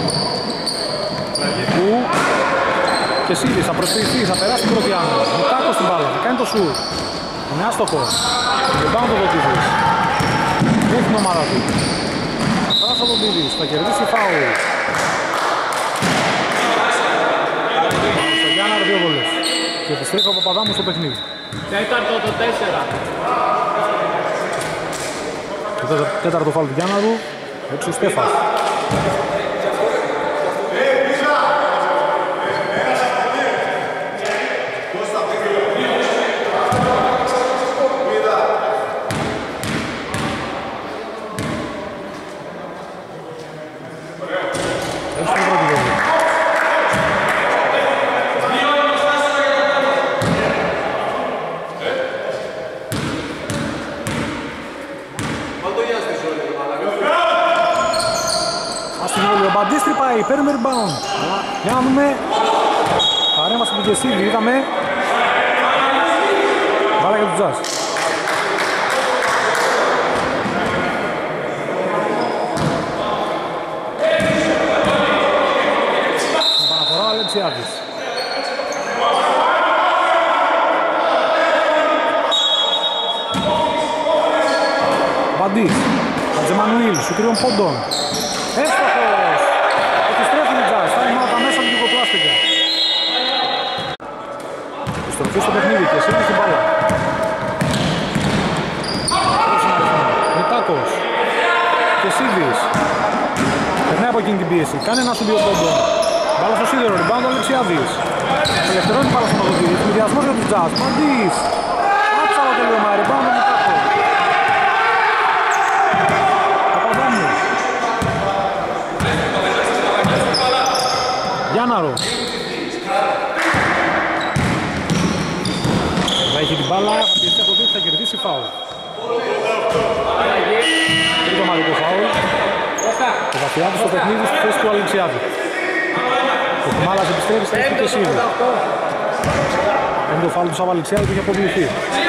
Που και Σίδης θα προσποιηθεί, θα περάσει την πρώτη άμυνα. Μητάκος στην μπάλα, θα κάνει το σουτ. Είναι άστοχος. Δεν πάνω το Κοντίδης. Έχει την ομάδα του. Θα περάσει ο Κοντίδης, θα κερδίσει φάουλ. Στο Γιάνναρο δύο βολές. Και επιστρέφει ο Παπαδάμου στο παιχνίδι. Τέταρτο το τέσσερα. Το τέταρτο φάουλ του Γιάνναρου, έξω ο Στέφας. Μπαντίστρι πάει, παίρνουμε rebound. Για να δούμε. Παρέμβαση του Κεσίδη, είδαμε. Βάλα για τους Jazz. Επαναφορά ο Αλεξιάδης. Μπαντής, Χατζημανουήλ, σου τριών πόντων. Εύστοχος! Επιστρέφουν οι Jazz, θα είναι τα μέσα του Γιουγκοπλάστιγκα. Επιστροφή στο παιχνίδι και σύγκριση στην μπάλα. Μητάκος και Σίδης. Περνάει από εκείνη την πίεση. Κάνει ένα σου δύο πόντο. Μπάλα στο σίδερο, rebound ο Αλεξιάδης. Ελευθερώνει μπάλα στο Παπαδίδη. Συνδυασμός για τους Jazz. Παντής. Άτσα το τελείωμα, rebound ο Μητάκος. Παπαδάμου. Γιάνναρο. Θα έχει την μπάλα, θα πιεστεί από εδώ, θα κερδίσει φάουλ. Τρίτο ομαδικό φάουλ. Ο Βαφιάδης στο παιχνίδι στη θέση του Αλεξιάδη. Ο Κουμάλας επιστρέφει στα ίσια και Σίδη. Είναι το φάουλ του Σάβα Αλεξιάδη που έχει αποβληθεί.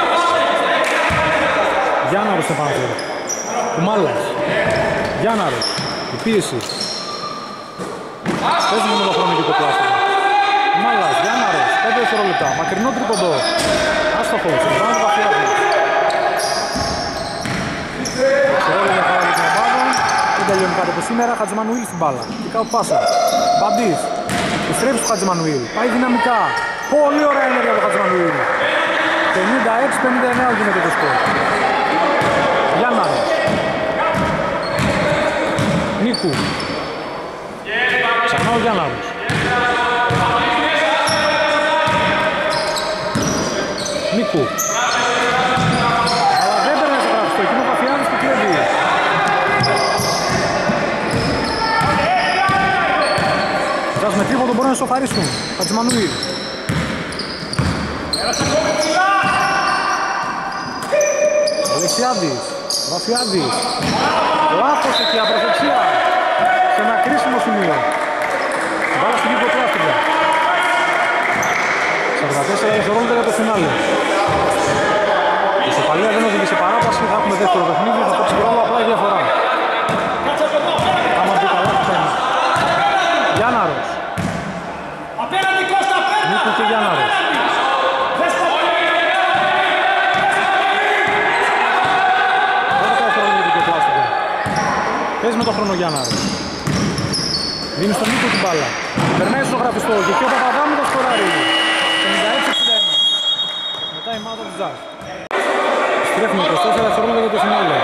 Γιάνναρος στην επαναφέρει. Κουμάλας. Γιάνναρος. Η πίεση. Παίζουμε με το χρόνο και το πλάστικο. Κουμάλας. Γιάνναρος. πέντε δευτερόλεπτα. Μακρινό τρίποντο. Άστοχος. Ριμπάουντ του Βαφιάδη. Δεν τελειώνει κάτι από σήμερα, Χατζημανουήλ στην μπάλα. Και κάτω πάσα. Μπαντής. Επιστρέφει στο Χατζημανουήλ. Πάει δυναμικά. Πολύ ωραία ενέργεια από το Χατζημανουήλ. πενήντα έξι πενήντα εννέα γίνεται το σκορ. Γιάνναρος. Νίκου. Ξανά ο Γιάνναρος. Νίκου. Αλλά δεν παίρνει στο γραφιστό. Εκείνο ο Παφιάδης που κλέβει. Ζας με τρίποντο μπορούν να σοφαρίσουν. Χατζημανουήλ. Αλεξιάδης. Βαφιάδης. Λάθος εκεί, απροσεξία. Σε ένα κρίσιμο σημείο. Μπάλα στην κυκλοπλάστικα. σαράντα τέσσερα δευτερόλεπτα για το φινάλε. Η ισοπαλία δεν οδηγεί σε παράταση. Θα έχουμε δεύτερο παιχνίδι. Θα παίξει ρόλο απλά η διαφορά. Άμα μπει καλά θα παίρνει. Γιάνναρος. Νίκου και Γιάνναρος. Παίζει με το χρόνο Γιάνναρος. Δίνει στον Νίκο την μπάλα. Περνάει στο γραφιστό και εκεί ο Παπαδάμου το σκοράρει. πενήντα έξι εξήντα ένα. Μετά η μάδα του Jazz. Στρέφουμε είκοσι τέσσερα δευτερόλεπτα για το φινάλε.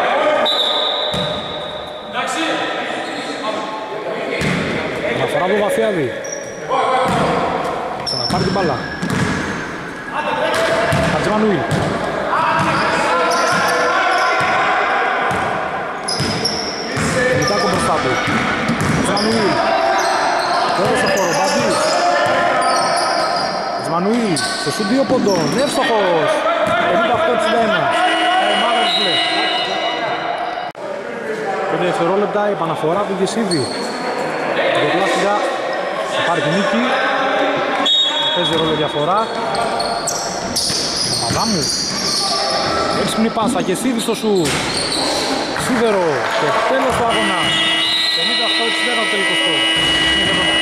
Αναφορά από το Βαφιάδη. Ξαναπάρει την μπάλα. Χατζημανουήλ. Μητάκο μπροστά του. Χατζημανουήλ. Τώρα στο χώρο, Μπαντής. Χατζημανουήλ. Σε σου δύο ποντών. Εύστοχος. πενήντα οκτώ εξήντα ένα. Η ομάδα του μπλε. πέντε δευτερόλεπτα η επαναφορά του Γεσίδη. Το πλάστικα θα πάρει την νίκη. Παίζει ρόλο διαφορά. Παπαδάμου. Έξυπνη πάσα και Σίδη στο σου. Σίδερο. Και τέλος του αγώνα. πενήντα οκτώ εξήντα ένα το τελικό σκορ.